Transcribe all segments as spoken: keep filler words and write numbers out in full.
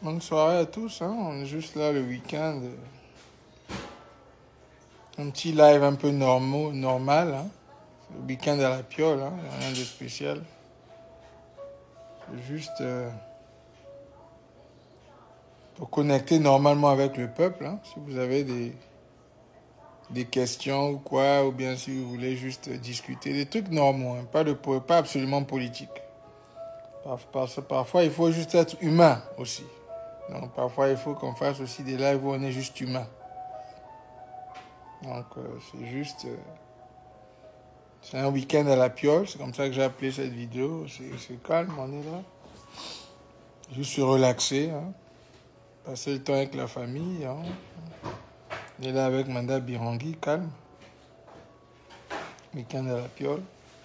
Bonne soirée à tous, hein. On est juste là le week-end. Un petit live un peu normaux, normal, hein. Le week-end à la piole, hein. Rien de spécial. C'est juste euh, pour connecter normalement avec le peuple, hein. Si vous avez des, des questions ou quoi, ou bien si vous voulez juste discuter, des trucs normaux, hein. Pas, de, pas absolument politique. Parce que parfois, il faut juste être humain aussi. Donc parfois, il faut qu'on fasse aussi des lives où on est juste humain. Donc euh, c'est juste... Euh, c'est un week-end à la piole, c'est comme ça que j'ai appelé cette vidéo. C'est calme, on est là. Juste se relaxer, hein. Passer le temps avec la famille, hein. On est là avec Manda Birangi, calme. Week-end à la piole.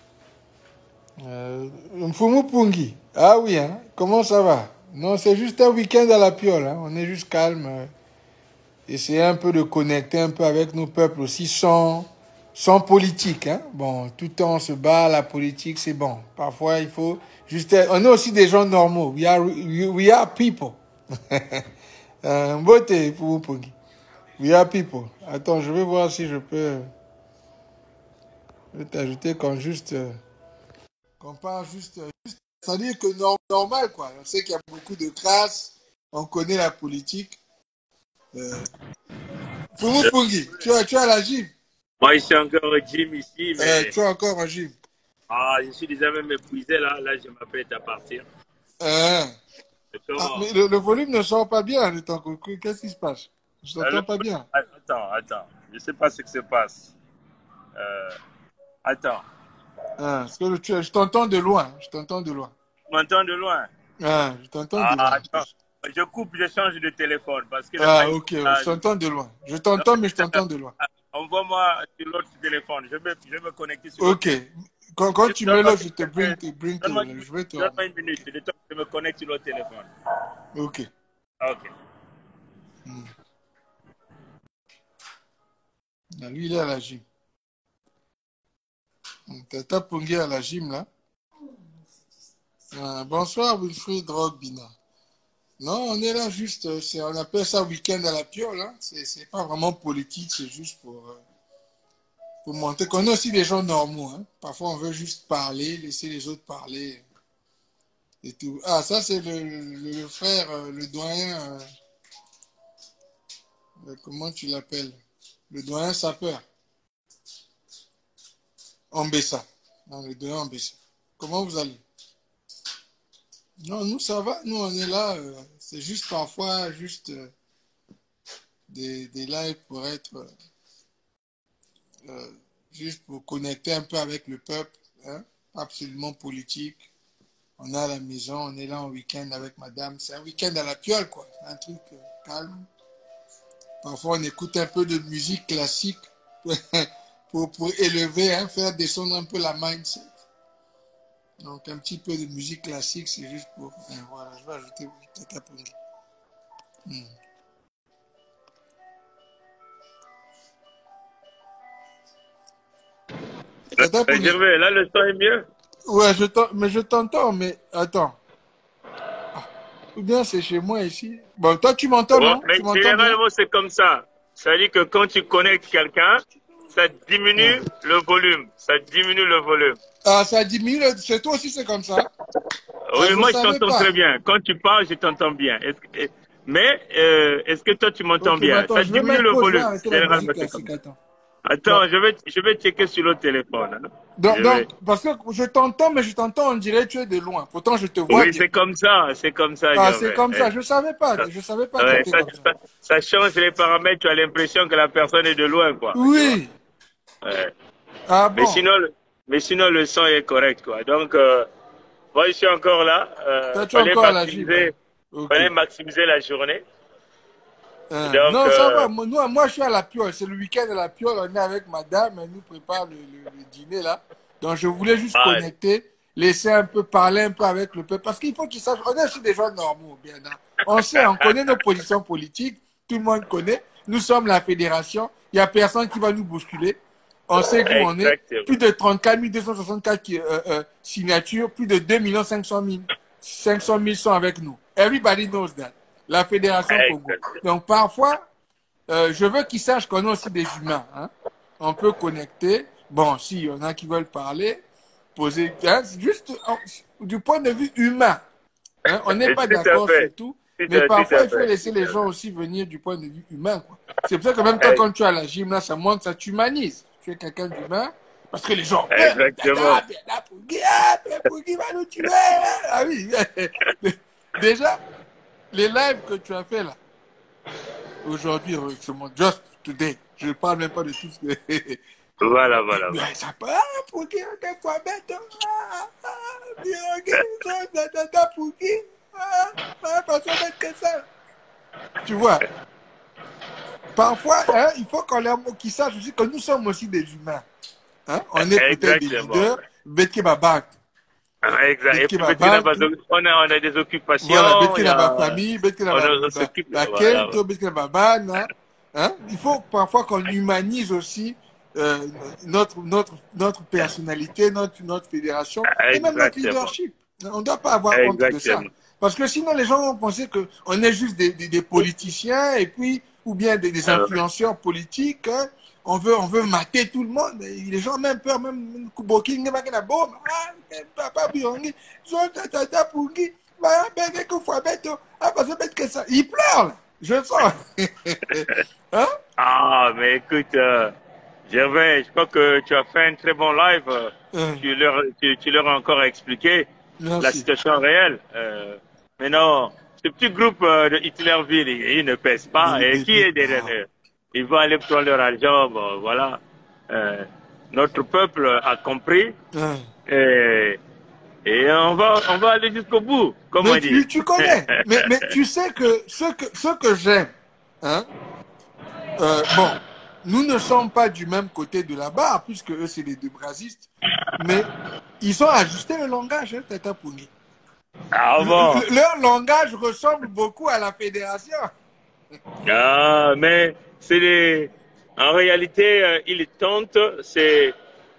Euh, Mfumu Pungi. Ah oui, hein. Comment ça va? Non, c'est juste un week-end à la piole, hein. On est juste calme. Euh, essayer un peu de connecter un peu avec nos peuples aussi sans, sans politique, hein. Bon, tout le temps on se bat, la politique c'est bon. Parfois il faut juste être... On est aussi des gens normaux. We are, we are people. euh, beauté, Mfumu Pungi. We are people. Attends, je vais voir si je peux... Je vais t'ajouter comme juste... Euh, qu'on parle juste... juste c'est-à-dire que normal, quoi. On sait qu'il y a beaucoup de classes, on connaît la politique. Euh... Fumu Pungi, tu es, tu es à la gym. Moi, je suis encore au gym ici, mais... Euh, tu es encore au gym. Ah, je suis déjà même épuisé, là. Là, je m'apprête à partir. Euh... Ah, mais le, le volume ne sort pas bien de ton côté. Qu'est-ce qui se passe? Je t'entends le... pas bien. Attends, attends. Je ne sais pas ce qui se passe. Euh... Attends. Ah, parce que tu, je t'entends de loin. Je t'entends de loin. Tu m'entends de loin? Ah, je t'entends ah, de loin. Attends. Je coupe, je change de téléphone. Parce que ah, ok. Je t'entends de loin. Je t'entends, mais je t'entends de loin. Envoie-moi sur l'autre téléphone. Je vais, je vais me connecter sur Ok. Quand, quand tu me l'offres, je te bring, te bring te, je vais te... Donne-moi une minute. Le temps que je me connecte sur l'autre téléphone. Ok. Ok. Hmm. Lui, il est à la gym. Tata Pungi à la gym, là. Ah, bonsoir, Wilfried Rogbina. Non, on est là juste, on appelle ça week-end à la piole, hein. C'est pas vraiment politique, c'est juste pour, euh, pour montrer qu'on est aussi des gens normaux, hein. Parfois, on veut juste parler, laisser les autres parler et tout. Ah, ça, c'est le, le, le frère, euh, le doyen, euh, comment tu l'appelles? Le doyen sapeur. Ambessa. Non, le doyen Ambessa. Comment vous allez? Non, nous, ça va. Nous, on est là. Euh, c'est juste parfois, juste euh, des, des lives pour être... Euh, euh, juste pour connecter un peu avec le peuple. Hein, absolument politique. On est à la maison, on est là en week-end avec madame. C'est un week-end à la piole, quoi. Un truc euh, calme. Parfois, on écoute un peu de musique classique pour, pour élever, hein, faire descendre un peu la mindset. Donc, un petit peu de musique classique, c'est juste pour... Hein, voilà, je vais ajouter Tata Pungi. Hmm. Tata Pungi. Là, le son est mieux. Ouais, je mais je t'entends, mais attends. Ah. Ou bien c'est chez moi ici. Bon, toi, tu m'entends, bon, non? Mais tu généralement, c'est comme ça. Ça veut dire que quand tu connectes quelqu'un, ça diminue ah. le volume. Ça diminue le volume. Ah, ça diminue. Chez toi aussi, c'est comme ça? Oui, ah, moi, je t'entends très bien. Quand tu parles, je t'entends bien. Est que... Mais, euh, est-ce que toi, tu m'entends okay, bien? Attends, ça diminue le volume. Généralement, c'est comme ça. Attends, attends je, vais, je vais checker sur le téléphone. Hein. Donc, je donc vais... parce que je t'entends, mais je t'entends, on dirait que tu es de loin. Pourtant, je te vois. Oui, c'est comme ça, c'est comme ça. Ah, c'est comme ça. Je ne savais pas. Je savais pas ouais, que ça, comme ça. ça. Ça change les paramètres. Tu as l'impression que la personne est de loin, quoi. Oui. Ouais. Ah bon. Mais sinon, mais sinon, le son est correct, quoi. Donc, euh, moi, je suis encore là. Euh, Toi, tu fallait es encore maximiser, à la gym. Okay. Fallait maximiser la journée. Euh, Donc, non, ça euh... va. Moi, moi, je suis à la piole. C'est le week-end à la piole. On est avec madame. Elle nous prépare le, le, le dîner, là. Donc, je voulais juste ah, connecter, laisser un peu, parler un peu avec le peuple. Parce qu'il faut qu'ils sachent. On est aussi des gens normaux, bien. Hein. On sait, on connaît nos positions politiques. Tout le monde connaît. Nous sommes la fédération. Il n'y a personne qui va nous bousculer. On sait où on est. Plus de trente-quatre mille deux cent soixante-quatre euh, euh, signatures. Plus de deux millions cinq cent mille. cinq cent mille sont avec nous. Everybody knows that. la Fédération Congo. Donc parfois, euh, je veux qu'ils sachent qu'on est aussi des humains. Hein. On peut connecter. Bon, s'il y en a qui veulent parler, poser, hein, juste en, du point de vue humain. Hein, on n'est pas d'accord sur tout, mais parfois il faut laisser les gens aussi venir du point de vue humain. C'est pour ça que même toi, quand tu as la gym, là, ça montre, ça t'humanise. Tu es quelqu'un d'humain, parce que les gens... Exactement. Ah oui. Déjà, les lives que tu as fait là, aujourd'hui, je montre just today, je ne parle même pas de tout ce que... Voilà, voilà. Mais ça peut, pour qui on est fois bête, pour qui, parce qu'on met que ça. Tu vois, parfois, hein, il faut qu'on leur qu'ils sachent aussi que nous sommes aussi des humains. Hein? On est peut-être des leaders, Betke Babak. Exact. Et puis, on a, on a des occupations. Voilà, Betke Babak famille, Betke Babak, Betke Babak. Il faut parfois qu'on humanise aussi Euh, notre, notre, notre personnalité, notre, notre fédération, et même notre leadership. On ne doit pas avoir honte de ça. Parce que sinon, les gens vont penser qu'on est juste des, des, des politiciens, et puis, ou bien des, des influenceurs politiques. Hein. On veut, on veut mater tout le monde. Et les gens ont même peur, même Kuboking, ils pleurent, là. Je le sens. Hein? Ah, mais écoute, euh... Gervais, je crois que tu as fait un très bon live. Mmh. Tu, leur, tu, tu leur as encore expliqué Merci. La situation réelle. Euh, maintenant, ce petit groupe euh, de Hitlerville, ils, ils ne pèsent pas. Mmh. Et qui est derrière eux? Ils vont aller prendre leur argent. Bon, voilà. Euh, notre peuple a compris. Mmh. Et, et on va, on va aller jusqu'au bout, comme mais on dit. Tu, tu connais. mais, mais tu sais que ce que, ce que j'aime, hein, euh, bon, nous ne sommes pas du même côté de la barre, puisque eux, c'est les deux brasistes. Mais ils ont ajusté le langage, hein, Tata Pouni. Ah bon? Le, leur langage ressemble beaucoup à la fédération. Ah, mais c'est des... En réalité, euh, ils tentent, c'est...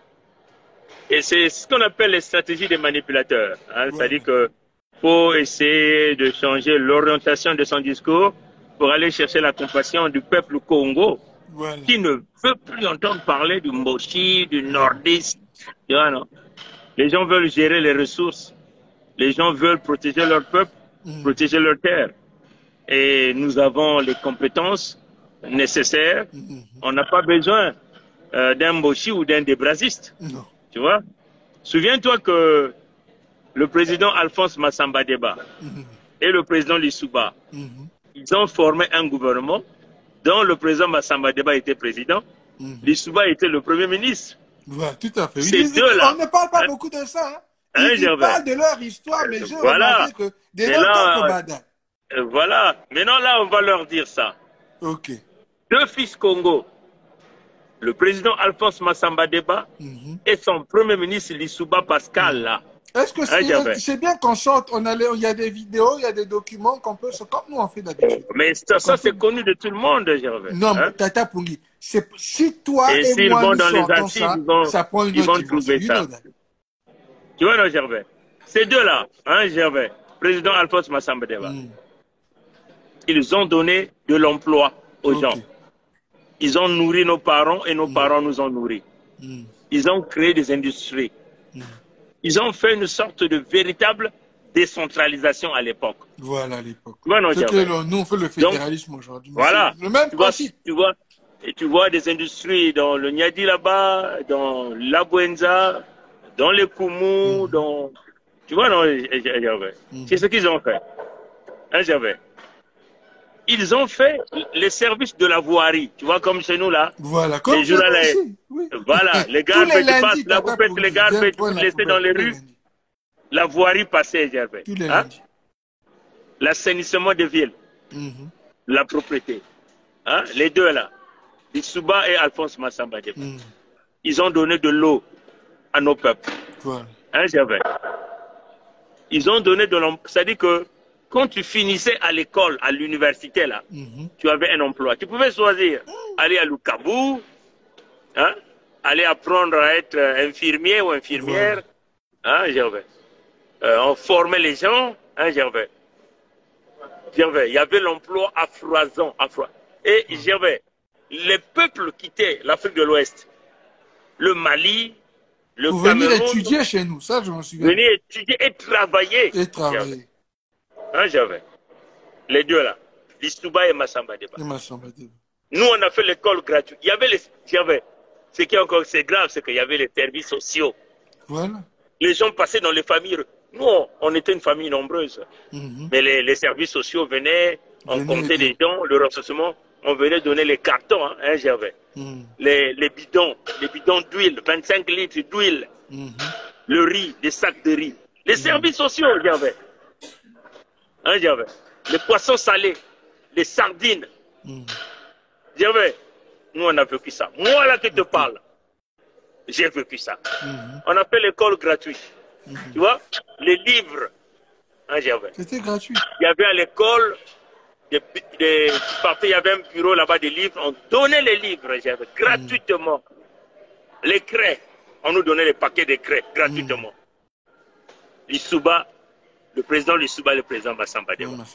Et c'est ce qu'on appelle les stratégies des manipulateurs. Hein? Ouais. C'est-à-dire qu'il faut essayer de changer l'orientation de son discours pour aller chercher la compassion du peuple Congo. Voilà. Qui ne veut plus entendre parler du mochi, du nordiste. Tu vois, non? Les gens veulent gérer les ressources. Les gens veulent protéger leur peuple, mmh. protéger leur terre. Et nous avons les compétences nécessaires. Mmh. On n'a pas besoin euh, d'un mochi ou d'un débrasiste. Non. Tu vois? Souviens-toi que le président Alphonse Massamba Deba mmh. et le président Lissouba, mmh. ils ont formé un gouvernement dont le président Massamba Deba était président, mmh. Lissouba était le premier ministre. Voilà, tout à fait. Ces deux-là. On ne parle pas hein? beaucoup de ça. Hein? Ils, hein, ils parlent de leur histoire, mais j'ai voilà. remarqué que des là, euh, Voilà. Maintenant, là, on va leur dire ça. Ok. Deux fils Congo, le président Alphonse Massamba Deba mmh. et son premier ministre Lissouba Pascal, mmh. là. Est-ce que c'est bien qu'on sorte, on a, il y a des vidéos, il y a des documents qu'on peut, comme nous on fait d'habitude. Mais ça, ça c'est connu de tout le monde, Gervais. Non, hein? Tata Pungi, si toi et, et moi nous sortons ça, vont, ça prend une ils autre vont trouver ça. Tu vois, non, Gervais? Ces deux-là, hein, Gervais, président Alphonse Massamba Deba, mm. ils ont donné de l'emploi aux okay. gens. Ils ont nourri nos parents et nos mm. parents nous ont nourris. Mm. Ils ont créé des industries. Mm. Ils ont fait une sorte de véritable décentralisation à l'époque. Voilà, à l'époque. Voilà, c'est que nous, on fait le fédéralisme aujourd'hui. Voilà. Le même tu principe. Vois, tu, vois, et tu vois des industries dans le Niadi là-bas, dans la Buenza, dans les Koumou, mmh. dans... Tu vois, non, mmh. c'est ce qu'ils ont fait. Hein, Gervais? Ils ont fait les services de la voirie. Tu vois, comme chez nous, là. Voilà, comme les jours là, les... Oui. Voilà, les gars, tu passes là, vous faites les gars, vous laissez dans les rues. La voirie passée, Gervais. Hein? L'assainissement des villes. Mm-hmm. La propriété. Hein? Les deux là. Lissouba et Alphonse Massamba Deba. Mm. Ils ont donné de l'eau à nos peuples. Voilà. Hein, Gervais? Ils ont donné de l'emploi. C'est-à-dire que quand tu finissais à l'école, à l'université là, mm-hmm. tu avais un emploi. Tu pouvais choisir mm. aller à Lukabu, hein? Aller apprendre à être infirmier ou infirmière. Voilà. Hein, Gervais? Euh, on formait les gens, hein, Gervais? Gervais, il y avait l'emploi à foison. À fro... Et mmh. Gervais, les peuples quittaient l'Afrique de l'Ouest, le Mali, le Pour Cameroun. venir étudier chez nous, ça je m'en souviens. Venir étudier et travailler. Et travailler. Hein, Gervais? Les deux là, Listouba et Massamba Deba. Et Massamba Deba. Nous, on a fait l'école gratuite. Il y avait les... Gervais, ce qui est encore c'est grave, c'est qu'il y avait les services sociaux. Voilà. Les gens passaient dans les familles. Nous, on était une famille nombreuse. Mm-hmm. Mais les, les services sociaux venaient, on Venez comptait les dons, le recensement, on venait donner les cartons, hein, hein Gervais. Mm. Les, les bidons, les bidons d'huile, vingt-cinq litres d'huile, mm-hmm. le riz, des sacs de riz. Les mm. services sociaux, Gervais. Hein, Gervais. Les poissons salés, les sardines. Mm. Gervais, nous, on a vécu ça. Moi, là, qui te parle, j'ai vécu ça. Mm-hmm. On a fait l'école gratuite. Mmh. Tu vois, les livres, hein, c'était gratuit. Il y avait à l'école, des, des, il y avait un bureau là-bas des livres, on donnait les livres gratuitement. Mmh. Les craies, on nous donnait les paquets de craies gratuitement. Mmh. Lissouba, le président Lissouba, le président Massamba Deba. Mmh.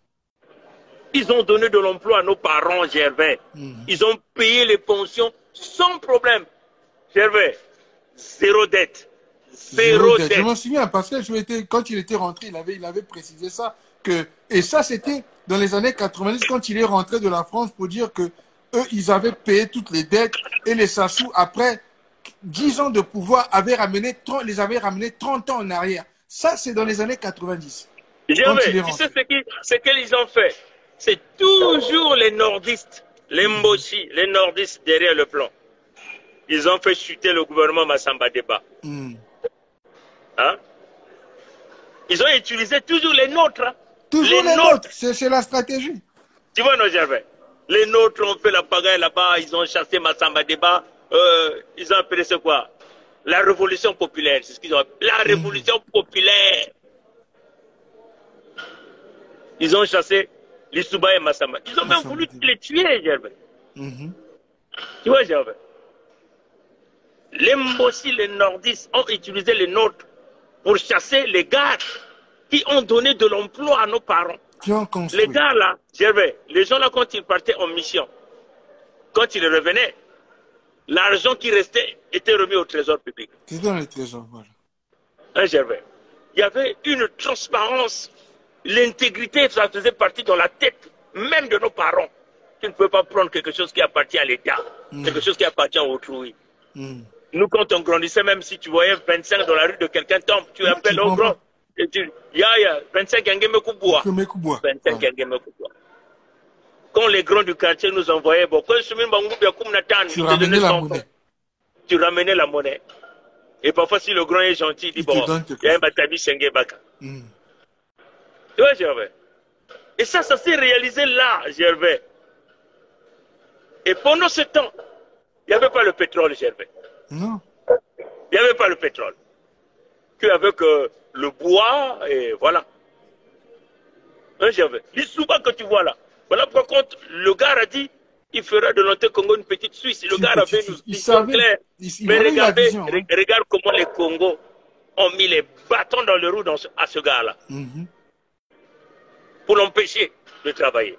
Ils ont donné de l'emploi à nos parents, Gervais. Mmh. Ils ont payé les pensions sans problème. Gervais, zéro dette. Zéro dette. Je m'en souviens parce que je m'étais, quand il était rentré, il avait, il avait précisé ça. Que, et ça, c'était dans les années quatre-vingt-dix, quand il est rentré de la France pour dire que eux, ils avaient payé toutes les dettes et les Sassou, après dix ans de pouvoir, avaient ramené, les avaient ramenés trente ans en arrière. Ça, c'est dans les années quatre-vingt-dix. Gervais, tu sais ce qu'ils ont fait? C'est toujours les nordistes, les Mboshi, les nordistes derrière le plan. Ils ont fait chuter le gouvernement Massamba Deba. Mm. Hein? Ils ont utilisé toujours les nôtres. Hein? Toujours les, les nôtres, c'est la stratégie. Tu vois, non, Gervais? Les nôtres ont fait la pagaille là-bas, ils ont chassé Massamba Deba, euh, ils ont appelé ça quoi? La révolution populaire, c'est ce qu'ils ont appelé. La révolution mmh. populaire. Ils ont chassé Lissouba et Massamba. Ils ont Massamba même voulu Deba. Les tuer, Gervais. Mmh. Tu vois, Gervais? Les Mbossi, les nordistes ont utilisé les nôtres pour chasser les gars qui ont donné de l'emploi à nos parents. Les gars là, Gervais, les gens là quand ils partaient en mission, quand ils revenaient, l'argent qui restait était remis au trésor public. C'est dans le trésor, voilà. Hein, Gervais? Il y avait une transparence, l'intégrité, ça faisait partie dans la tête même de nos parents. Tu ne peux pas prendre quelque chose qui appartient à l'État, mm. quelque chose qui appartient à autrui. Mm. Nous, quand on grandissait, même si tu voyais vingt-cinq dans la rue de quelqu'un tombe, tu non, appelles au grand. Et tu dis, ya, ya, vingt-cinq Ngeme Kouboua. vingt-cinq Ngeme Kouboua. Quand les grands du quartier nous envoyaient, bon, quand tu ramenais la monnaie. Tu ramenais la monnaie. Et parfois, si le grand est gentil, il dit, il bon, il y a un batabi Senge Baka. Mm. Tu vois, Gervais? Et ça, ça s'est réalisé là, Gervais. Et pendant ce temps, il n'y avait pas le pétrole, Gervais. Non. Il n'y avait pas le pétrole. Tu avais que le bois et voilà. Hein, Gervais? Lissouba que tu vois là. Voilà pourquoi quand le gars a dit il fera de notre Congo une petite Suisse. Le gars avait une vision claire. Mais regardez, vision, hein. Regarde comment les Congos ont mis les bâtons dans le roue dans ce, à ce gars-là. Mm-hmm. Pour l'empêcher de travailler.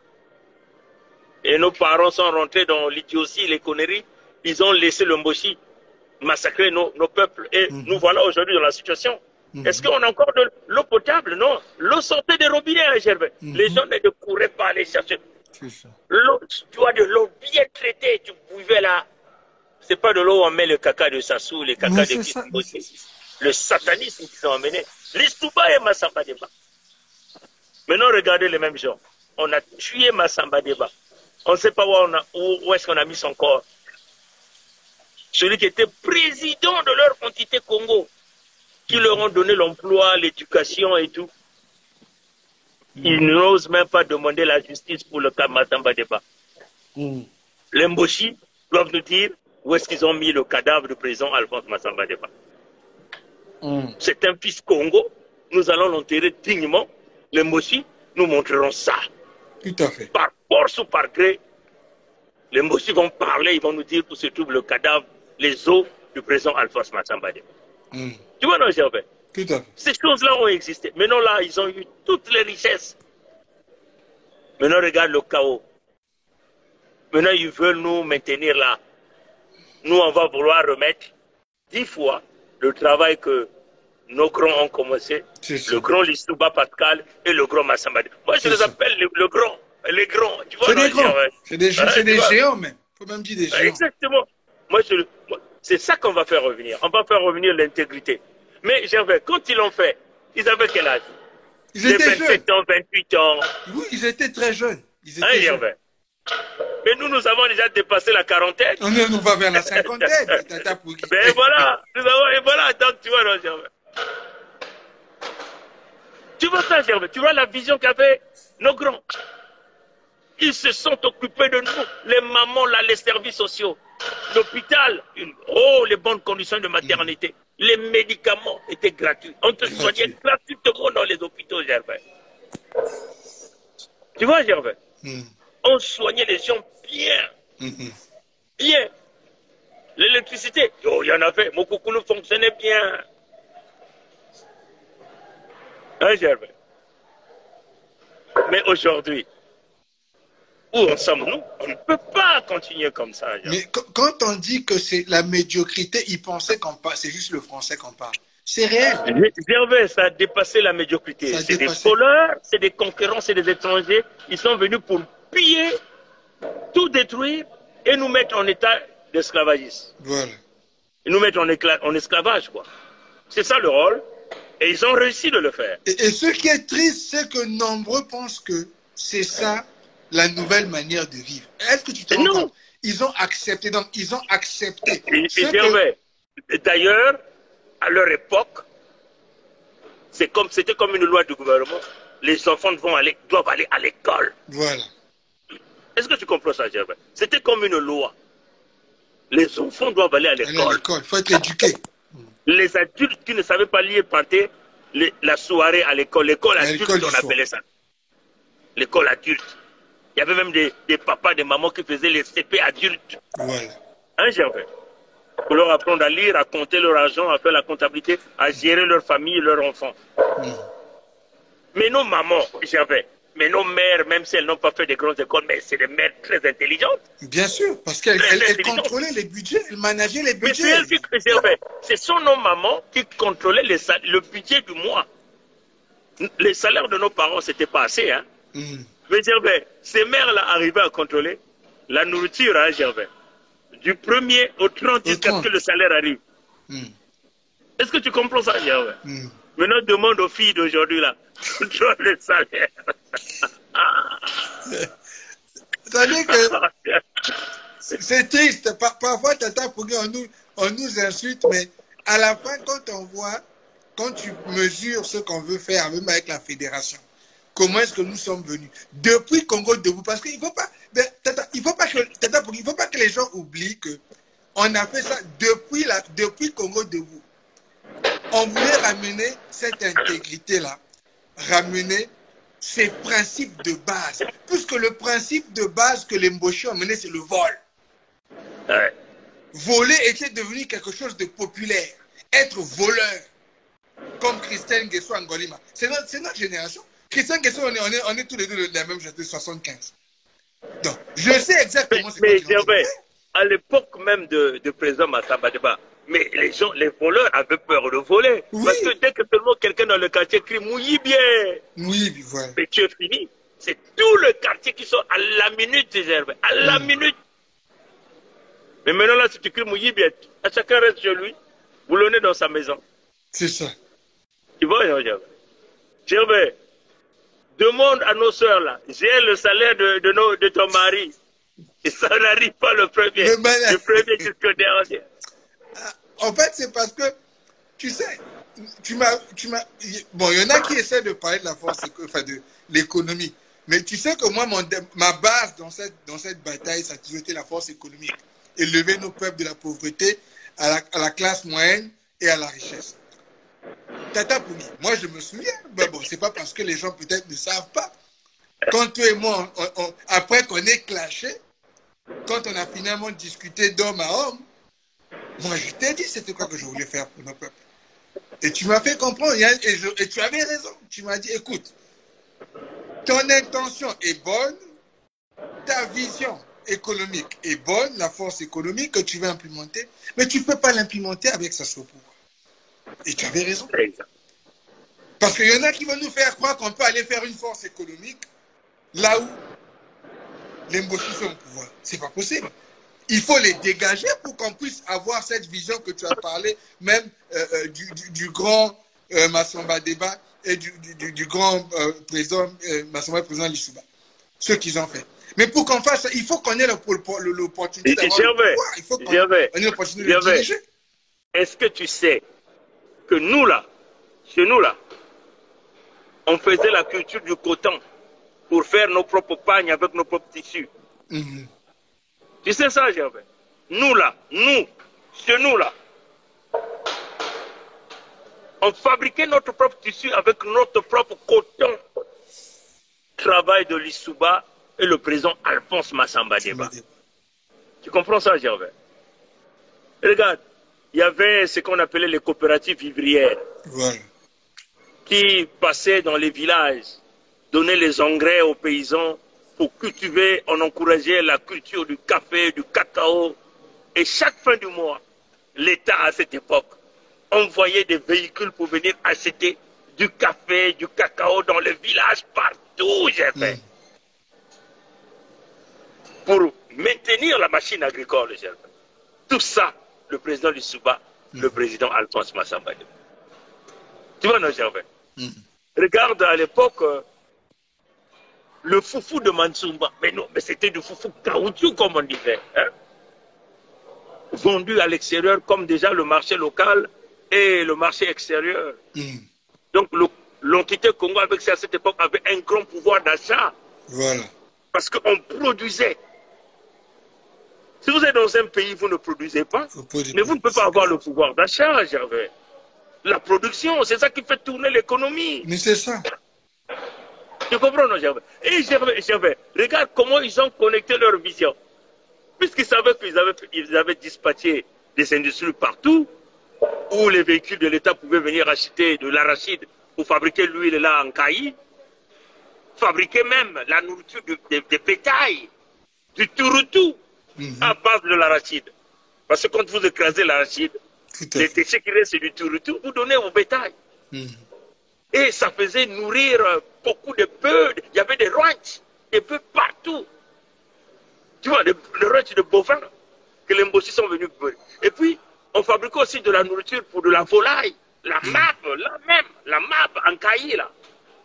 Et nos parents sont rentrés dans l'idiotie, les conneries. Ils ont laissé le Mboshi massacrer nos, nos peuples. Et mmh. nous voilà aujourd'hui dans la situation. Mmh. Est-ce qu'on a encore de l'eau potable? Non. L'eau sortait des robinets, hein, Gervais. Mmh. Les gens ne couraient pas aller chercher. L'eau, tu as de l'eau bien traitée. Tu buvais là. C'est pas de l'eau où on met le caca de Sassou, les caca de ça, le satanisme qu'ils ont emmené. Listouba et Massamba Deba. Maintenant, regardez les mêmes gens. On a tué Massamba Deba. On ne sait pas où, on a, où, où est-ce qu'on a mis son corps. Celui qui était président de leur entité Congo, qui leur ont donné l'emploi, l'éducation et tout. Ils n'osent même pas demander la justice pour le cas Massamba Deba. Mm. Les Mboshi doivent nous dire où est-ce qu'ils ont mis le cadavre du président Alphonse Massamba Deba. Mm. C'est un fils Congo. Nous allons l'enterrer dignement. Les Mboshi nous montreront ça. Tout à fait. Par force ou par gré, les Mboshi vont parler, ils vont nous dire où se trouve le cadavre, les os du président Alphonse Massamba Deba. Mm. Tu vois, non, Gervais? Tout à fait. Ces choses-là ont existé. Maintenant, là, ils ont eu toutes les richesses. Maintenant, regarde le chaos. Maintenant, ils veulent nous maintenir là. Nous, on va vouloir remettre dix fois le travail que nos grands ont commencé. Le grand Lissouba Pascal et le grand Massambadi. Moi, je les ça. appelle le, le grand, les grands. C'est des grands. C'est des, hein, des géants, même. Il faut même dire des géants. Exactement. Moi, moi c'est ça qu'on va faire revenir. On va faire revenir l'intégrité. Mais Gervais, quand ils l'ont fait, ils avaient quel âge? Ils étaient vingt-sept jeunes. ans, vingt-huit ans. Oui, ils étaient très jeunes. Ils étaient hein, jeunes. Gervais. Mais nous, nous avons déjà dépassé la quarantaine. On nous va vers la cinquantaine. Ben voilà. Nous avons, et voilà. Donc, tu vois, non, Gervais. Tu vois ça, Gervais? Tu vois la vision qu'avaient nos grands? Ils se sont occupés de nous. Les mamans, là, les services sociaux. L'hôpital, oh, les bonnes conditions de maternité. Mmh. Les médicaments étaient gratuits. On te soignait gratuitement dans les hôpitaux, Gervais. Tu vois, Gervais? Mmh. On soignait les gens bien. Mmh. Bien. L'électricité, oh, il y en avait. Mon coucou fonctionnait bien. Hein, Gervais? Mais aujourd'hui, où en sommes-nous? On ne peut pas continuer comme ça. Gervais. Mais quand on dit que c'est la médiocrité, ils pensaient qu'on parle, c'est juste le français qu'on parle. C'est réel. Gervais, ça a dépassé la médiocrité. C'est des voleurs, c'est des concurrents, c'est des étrangers. Ils sont venus pour piller, tout détruire et nous mettre en état d'esclavagisme. Voilà. Et nous mettre en, en esclavage, quoi. C'est ça le rôle. Et ils ont réussi de le faire. Et, et ce qui est triste, c'est que nombreux pensent que c'est ça la nouvelle manière de vivre. Est-ce que tu te rends compte? Ils ont accepté. Donc, ils ont accepté. Et, et que... D'ailleurs, à leur époque, c'est comme, c'était comme une loi du gouvernement. Les enfants vont aller, doivent aller à l'école. Voilà. Est-ce que tu comprends ça, Gervais? C'était comme une loi. Les enfants doivent aller à l'école. Il faut être éduqué. Les adultes qui ne savaient pas lire partaient la soirée à l'école. L'école adulte, on appelait ça. L'école adulte. Il y avait même des, des papas, des mamans qui faisaient les C P adultes. Voilà. Hein, Gervais? Pour leur apprendre à lire, à compter leur argent, à faire la comptabilité, à gérer leur famille et leurs enfants. Mmh. Mais nos mamans, Gervais, mais nos mères, même si elles n'ont pas fait de grandes écoles, mais c'est des mères très intelligentes. Bien sûr, parce qu'elles elles, elles contrôlaient les budgets, elles manageaient les budgets. Mais c'est elles qui, Gervais, ce sont nos mamans qui contrôlaient les, le budget du mois. Les salaires de nos parents, c'était pas assez, hein. Mmh. Mais Gervais, ces mères-là arrivaient à contrôler la nourriture, hein, Gervais. Du premier au trente jusqu'à ce que le salaire arrive. Mmh. Est-ce que tu comprends ça, Gervais? Mmh. Maintenant, demande aux filles d'aujourd'hui, là, contrôle le salaire. C'est-à-dire que c'est triste. Parfois, Tata Pougué, on nous, on nous insulte, mais à la fin, quand on voit, quand tu mesures ce qu'on veut faire, même avec la fédération, comment est-ce que nous sommes venus? Depuis Congo Debout, parce qu'il ne faut pas, Tata, il faut pas que, Tata Pougué, il faut pas que les gens oublient que on a fait ça depuis, la, depuis Congo Debout. On voulait ramener cette intégrité-là, ramener ces principes de base. Puisque le principe de base que les Mboshi ont mené, c'est le vol. Ouais. Voler était devenu quelque chose de populaire. Être voleur, comme Christian Nguesso Angolima. C'est notre, notre génération. Christian Nguesso, on est, on, est, on est tous les deux de la même génération, de soixante-quinze. Donc, je sais exactement ce que mais, tu mais, à l'époque même de, de président Massamba Deba, mais les gens, les voleurs avaient peur de voler. Oui. Parce que dès que seulement quelqu'un dans le quartier crie « Mouilli bien !» Oui, voilà. Mais tu es fini. C'est tout le quartier qui sont à la minute, Gervais. À la mmh. minute. Mais maintenant, là, si tu cries « Mouilli bien !» à chacun reste chez lui, boulonné dans sa maison. C'est ça. Tu vois, Gervais? Gervais, demande à nos soeurs, là, j'ai le salaire de, de, nos, de ton mari. Et ça n'arrive pas le premier. Le, ben, le premier jusqu'au dernier. En fait, c'est parce que, tu sais, tu m'as, tu m'as, bon, il y en a qui essaient de parler de la force, enfin, de l'économie. Mais tu sais que moi, mon, ma base dans cette, dans cette bataille, ça a toujours été la force économique. Élever nos peuples de la pauvreté à la, à la classe moyenne et à la richesse. Tata Pougué, moi, je me souviens, ben bon, c'est pas parce que les gens peut-être ne savent pas. Quand toi et moi, on, on, après qu'on ait clashé, quand on a finalement discuté d'homme à homme, moi, je t'ai dit c'était quoi que je voulais faire pour nos peuples. Et tu m'as fait comprendre, et, je, et tu avais raison. Tu m'as dit, écoute, ton intention est bonne, ta vision économique est bonne, la force économique que tu veux implémenter, mais tu ne peux pas l'implémenter avec ça au pouvoir. Et tu avais raison. Parce qu'il y en a qui veulent nous faire croire qu'on peut aller faire une force économique là où les Mboshi sont au pouvoir. Ce n'est pas possible. Il faut les dégager pour qu'on puisse avoir cette vision que tu as parlé, même euh, euh, du, du, du grand euh, Massamba Débat et du, du, du grand euh, président euh, Massamba, président Lissouba. Ce qu'ils ont fait. Mais pour qu'on fasse ça, il faut qu'on ait l'opportunité d'avoir le pouvoir. Il faut qu'on ait l'opportunité de diriger. Est-ce que tu sais que nous là, chez nous là, on faisait la culture du coton pour faire nos propres pagnes avec nos propres tissus. Mm-hmm. Tu sais ça, Gervais? Nous là, nous, chez nous là, on fabriquait notre propre tissu avec notre propre coton. Travail de Lissouba et le président Alphonse Massamba Débat. Tu comprends ça, Gervais? Regarde, il y avait ce qu'on appelait les coopératives vivrières. Voilà. Qui passaient dans les villages, donnaient les engrais aux paysans pour cultiver, on encourageait la culture du café, du cacao. Et chaque fin du mois, l'État à cette époque envoyait des véhicules pour venir acheter du café, du cacao dans les villages partout, j'ai fait. Mm. Pour maintenir la machine agricole, j'ai fait. Tout ça, le président Lissouba, mm. le président Alphonse Massamba. Tu vois, non, Gervais? Mm. Regarde à l'époque, euh, le foufou de Mansoumba. Mais non, mais c'était du foufou caoutchouc, comme on disait. Hein? Vendu à l'extérieur, comme déjà le marché local et le marché extérieur. Mm. Donc, l'entité Congo, avec ça, à cette époque, avait un grand pouvoir d'achat. Voilà. Parce qu'on produisait. Si vous êtes dans un pays, vous ne produisez pas, vous mais vous ne pouvez pas avoir le pouvoir d'achat, Gervais. La production, c'est ça qui fait tourner l'économie. Mais c'est ça. Tu comprends, non, Gervais? Et Gervais, Gervais, regarde comment ils ont connecté leur vision. Puisqu'ils savaient qu'ils avaient, ils avaient dispatché des industries partout, où les véhicules de l'État pouvaient venir acheter de l'arachide pour fabriquer l'huile là en Caï, fabriquer même la nourriture de, de, de bétail, du touroutou, mm-hmm. à base de l'arachide. Parce que quand vous écrasez l'arachide, les déchets qui restent du touroutou, vous donnez au bétail. Mm. Et ça faisait nourrir beaucoup de bœufs. Il y avait des ranchs, des bœufs partout. Tu vois, des, des ranchs de bovins que les Mbossi sont venus beurrer. Et puis, on fabriquait aussi de la nourriture pour de la volaille. La mm. map, la même, la map en cahier, là.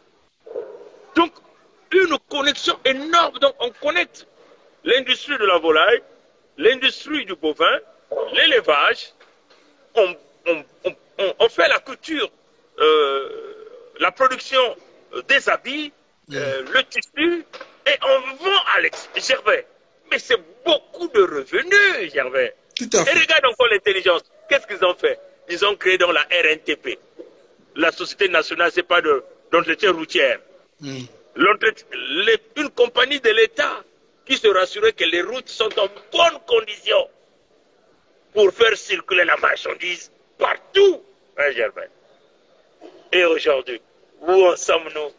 Donc, une connexion énorme. Donc, on connecte l'industrie de la volaille, l'industrie du bovin, l'élevage. On, on, on, on, on fait la culture, euh, la production des habits, euh, mmh. le tissu, et on vend à l'extérieur. Mais c'est beaucoup de revenus, Gervais. Tout à fait. Et regarde encore l'intelligence. Qu'est-ce qu'ils ont fait? Ils ont créé dans la R N T P, la Société nationale, c'est pas d'entretien routière. Mmh. Une compagnie de l'État qui se rassurait que les routes sont en bonne condition pour faire circuler la marchandise partout, hein, Gervais. Et aujourd'hui, où en sommes-nous?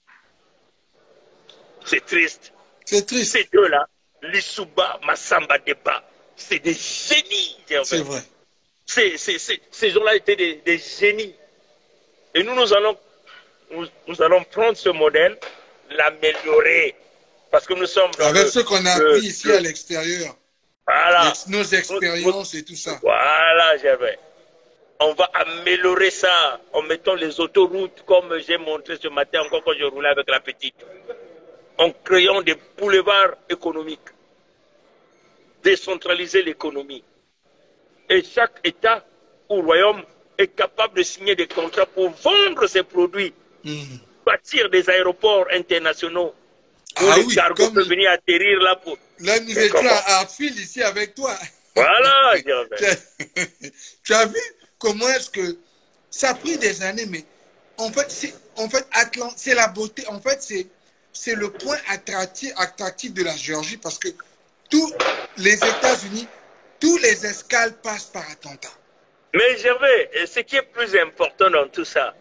C'est triste. C'est triste. Ces deux-là, Lissouba, Massamba Débat, c'est des génies, Gervais. C'est vrai. C est, c est, ces gens-là étaient des, des génies. Et nous, nous allons, nous, nous allons prendre ce modèle, l'améliorer. Parce que nous sommes... Avec le, ce qu'on a appris ici le, à l'extérieur. Voilà. Nos expériences et tout ça. Voilà, Gervais. On va améliorer ça en mettant les autoroutes, comme j'ai montré ce matin encore quand je roulais avec la petite. En créant des boulevards économiques. Décentraliser l'économie. Et chaque État ou royaume est capable de signer des contrats pour vendre ses produits. Mmh. Bâtir des aéroports internationaux. Où ah les oui, cargos peuvent venir atterrir là pour... Là, nous étions à Hartfield ici avec toi. Voilà, tu as vu comment est-ce que ça a pris des années, mais en fait, c'est en fait, c'est la beauté. En fait, c'est le point attractif, attractif de la Géorgie parce que tous les États-Unis, tous les escales passent par Atlanta. Mais Gervais, ce qui est plus important dans tout ça,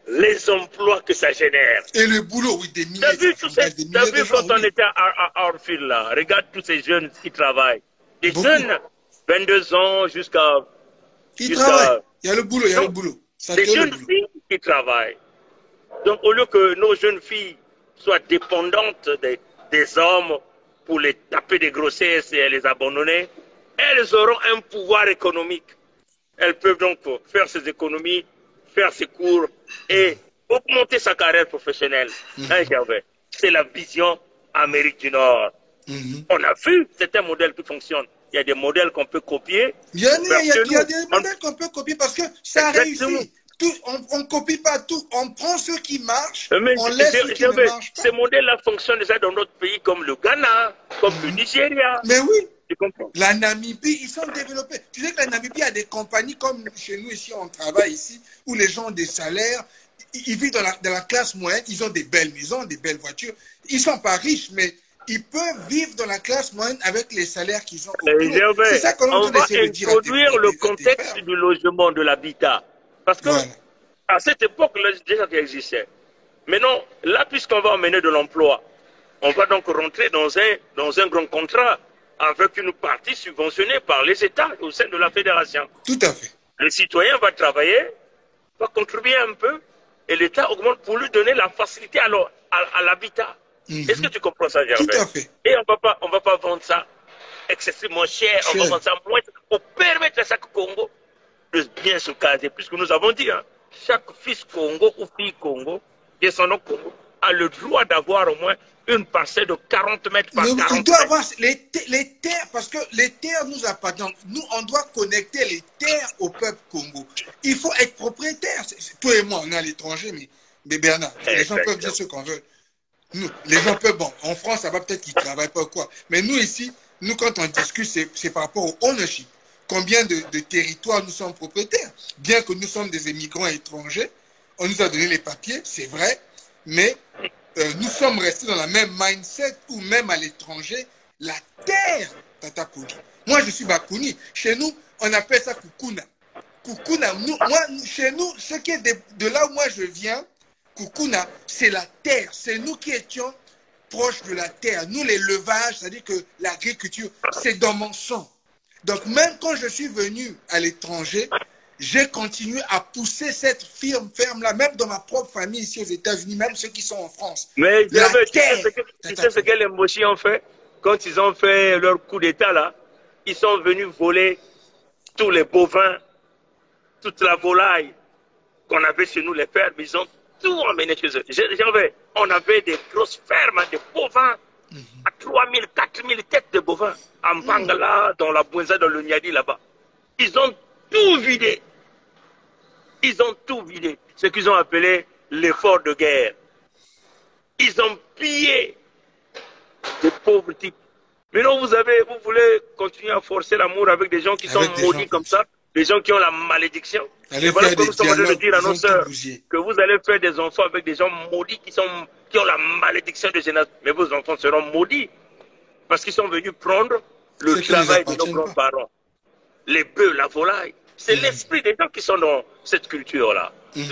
les emplois que ça génère. Et le boulot, oui, des milliers. T'as vu, tous ces, des as vu quand gens, on oui. était à, à, à Orphile, là, regarde tous ces jeunes qui travaillent. Des Beaucoup. jeunes, vingt-deux ans jusqu'à... Qui travaillent. Il y a le boulot, il y a le boulot. Ça des jeunes boulot. filles qui travaillent. Donc, au lieu que nos jeunes filles soient dépendantes des, des hommes pour les taper des grossesses et les abandonner, elles auront un pouvoir économique. Elles peuvent donc faire ses économies, faire ses cours et augmenter sa carrière professionnelle. Mm-hmm. Hein, Gervais? C'est la vision Amérique du Nord. Mm-hmm. On a vu, c'est un modèle qui fonctionne. Il y a des modèles qu'on peut copier. Il y a, il y a, il y a, il y a des modèles qu'on peut copier parce que ça Exactement. réussit. Tout, on ne copie pas tout. On prend ceux qui marchent, Mais on laisse ceux qui ne marchent pas. Ces modèles-là fonctionnent déjà dans d'autres pays comme le Ghana, comme mm-hmm. le Nigeria. Mais oui. La Namibie, ils sont développés. Tu sais que la Namibie a des compagnies comme chez nous ici, on travaille ici, où les gens ont des salaires, ils, ils vivent dans la, dans la classe moyenne, ils ont des belles maisons, des belles voitures. Ils ne sont pas riches, mais ils peuvent vivre dans la classe moyenne avec les salaires qu'ils ont. C'est ça qu'on va introduire le contexte du logement, de l'habitat. Parce que voilà. à cette époque, déjà qui existait. Maintenant, là, puisqu'on va emmener de l'emploi, on va donc rentrer dans un, dans un grand contrat avec une partie subventionnée par les États au sein de la fédération. Tout à fait. Le citoyen va travailler, va contribuer un peu, et l'État augmente pour lui donner la facilité à l'habitat. Mm-hmm. Est-ce que tu comprends ça, Gervais? Tout à fait. Et on ne va pas, on va pas vendre ça excessivement cher, cher, on va vendre ça moins, pour permettre à chaque Congo de bien se caser, puisque nous avons dit, hein, chaque fils Congo ou fille Congo, descendant Congo, a le droit d'avoir au moins une parcelle de quarante mètres par quarante mètres. Il doit avoir les, les terres, parce que les terres nous appartiennent. Nous, on doit connecter les terres au peuple Congo. Il faut être propriétaire. Toi et moi, on est à l'étranger, mais, mais Bernard, les gens peuvent dire ce qu'on veut. Nous, les gens peuvent, bon, en France, ça va peut-être qu'ils ne travaillent pas ou quoi. Mais nous, ici, nous, quand on discute, c'est par rapport au ownership. Combien de, de territoires nous sommes propriétaires? Bien que nous sommes des immigrants étrangers, on nous a donné les papiers, c'est vrai, mais euh, nous sommes restés dans la même mindset où même à l'étranger, la terre, Tata Kouni. Moi, je suis Bakouni. Chez nous, on appelle ça Kukuna. Kukuna, nous, moi, chez nous, ce qui est de, de là où moi je viens, Kukuna, c'est la terre. C'est nous qui étions proches de la terre. Nous, les levages, c'est-à-dire que l'agriculture, c'est dans mon sang. Donc, même quand je suis venu à l'étranger, j'ai continué à pousser cette firme ferme-là, même dans ma propre famille ici aux États-Unis, même ceux qui sont en France. Mais la tu terre, sais ce que, tu sais ce que les Mochi ont fait? Quand ils ont fait leur coup d'État, là, ils sont venus voler tous les bovins, toute la volaille qu'on avait chez nous, les fermes. Ils ont tout emmené chez eux. On avait des grosses fermes, des bovins, mm-hmm. à trois mille, quatre mille têtes de bovins, en Bangala, mm-hmm. dans la Bouenza, dans le Niadi, là-bas. Ils ont tout vidé. Ils ont tout vidé. Ce qu'ils ont appelé l'effort de guerre. Ils ont pillé des pauvres types. Maintenant, vous avez, vous voulez continuer à forcer l'amour avec des gens qui avec sont maudits comme ça, des gens qui ont la malédiction. Et voilà que nous sommes en train de dire à nos sœurs que vous allez faire des enfants avec des gens maudits qui, sont, qui ont la malédiction de génération. Mais vos enfants seront maudits parce qu'ils sont venus prendre le travail de nos grands-parents. Les bœufs, la volaille. C'est mmh. l'esprit des gens qui sont dans cette culture-là. Mmh.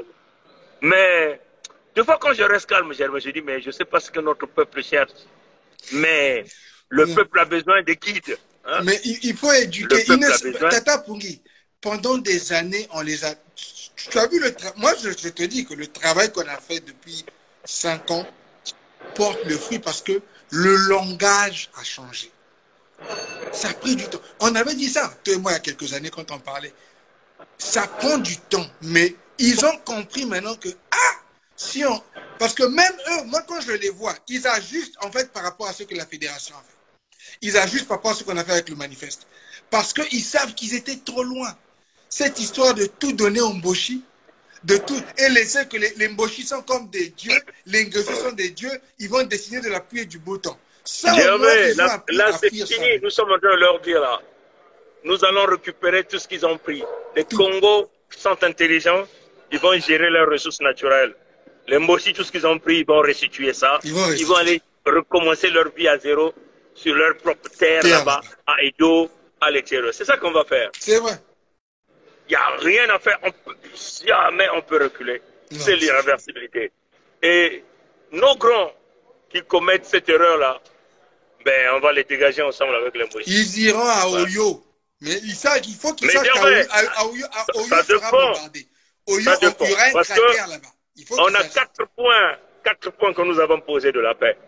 Mais, des fois, quand je reste calme, je dis, mais je ne sais pas ce que notre peuple cherche. Mais le mmh. peuple a besoin de guides. Hein? Mais il, il faut éduquer. Inès, Tata Pungi, pendant des années, on les a... Tu as vu le travail. Moi, je, je te dis que le travail qu'on a fait depuis cinq ans porte le fruit parce que le langage a changé. Ça a pris du temps. On avait dit ça, toi et moi, il y a quelques années, quand on parlait. Ça prend du temps, mais ils ont compris maintenant que, ah, si on... Parce que même eux, moi, quand je les vois, ils ajustent, en fait, par rapport à ce que la fédération a fait. Ils ajustent par rapport à ce qu'on a fait avec le manifeste. Parce qu'ils savent qu'ils étaient trop loin. Cette histoire de tout donner aux Mboshi, de tout, et laisser que les, les Mboshi sont comme des dieux, les Ngozi sont des dieux, ils vont dessiner de la pluie et du beau temps. Ça, Gervais, là, là c'est fini, ça. Nous sommes en train de leur dire là. Nous allons récupérer tout ce qu'ils ont pris. Les tout. Congos sont intelligents, ils vont gérer leurs ressources naturelles. Les Mboshi, tout ce qu'ils ont pris, ils vont restituer ça. Ils vont, ils vont aller recommencer leur vie à zéro sur leur propre terre, terre là-bas, à Edo, à l'extérieur. C'est ça qu'on va faire. C'est vrai. Il n'y a rien à faire. On peut, jamais on peut reculer. C'est l'irréversibilité. Et nos grands qui commettent cette erreur-là, ben, on va les dégager ensemble avec les Moïse. Ils iront à Oyo. Mais il, ça, il faut qu'ils sachent qu'à Oyo, Oyo ça sera bombardé. Oyo, ça il y aura un cratère là-bas. On a quatre points, quatre points que nous avons posés de la paix.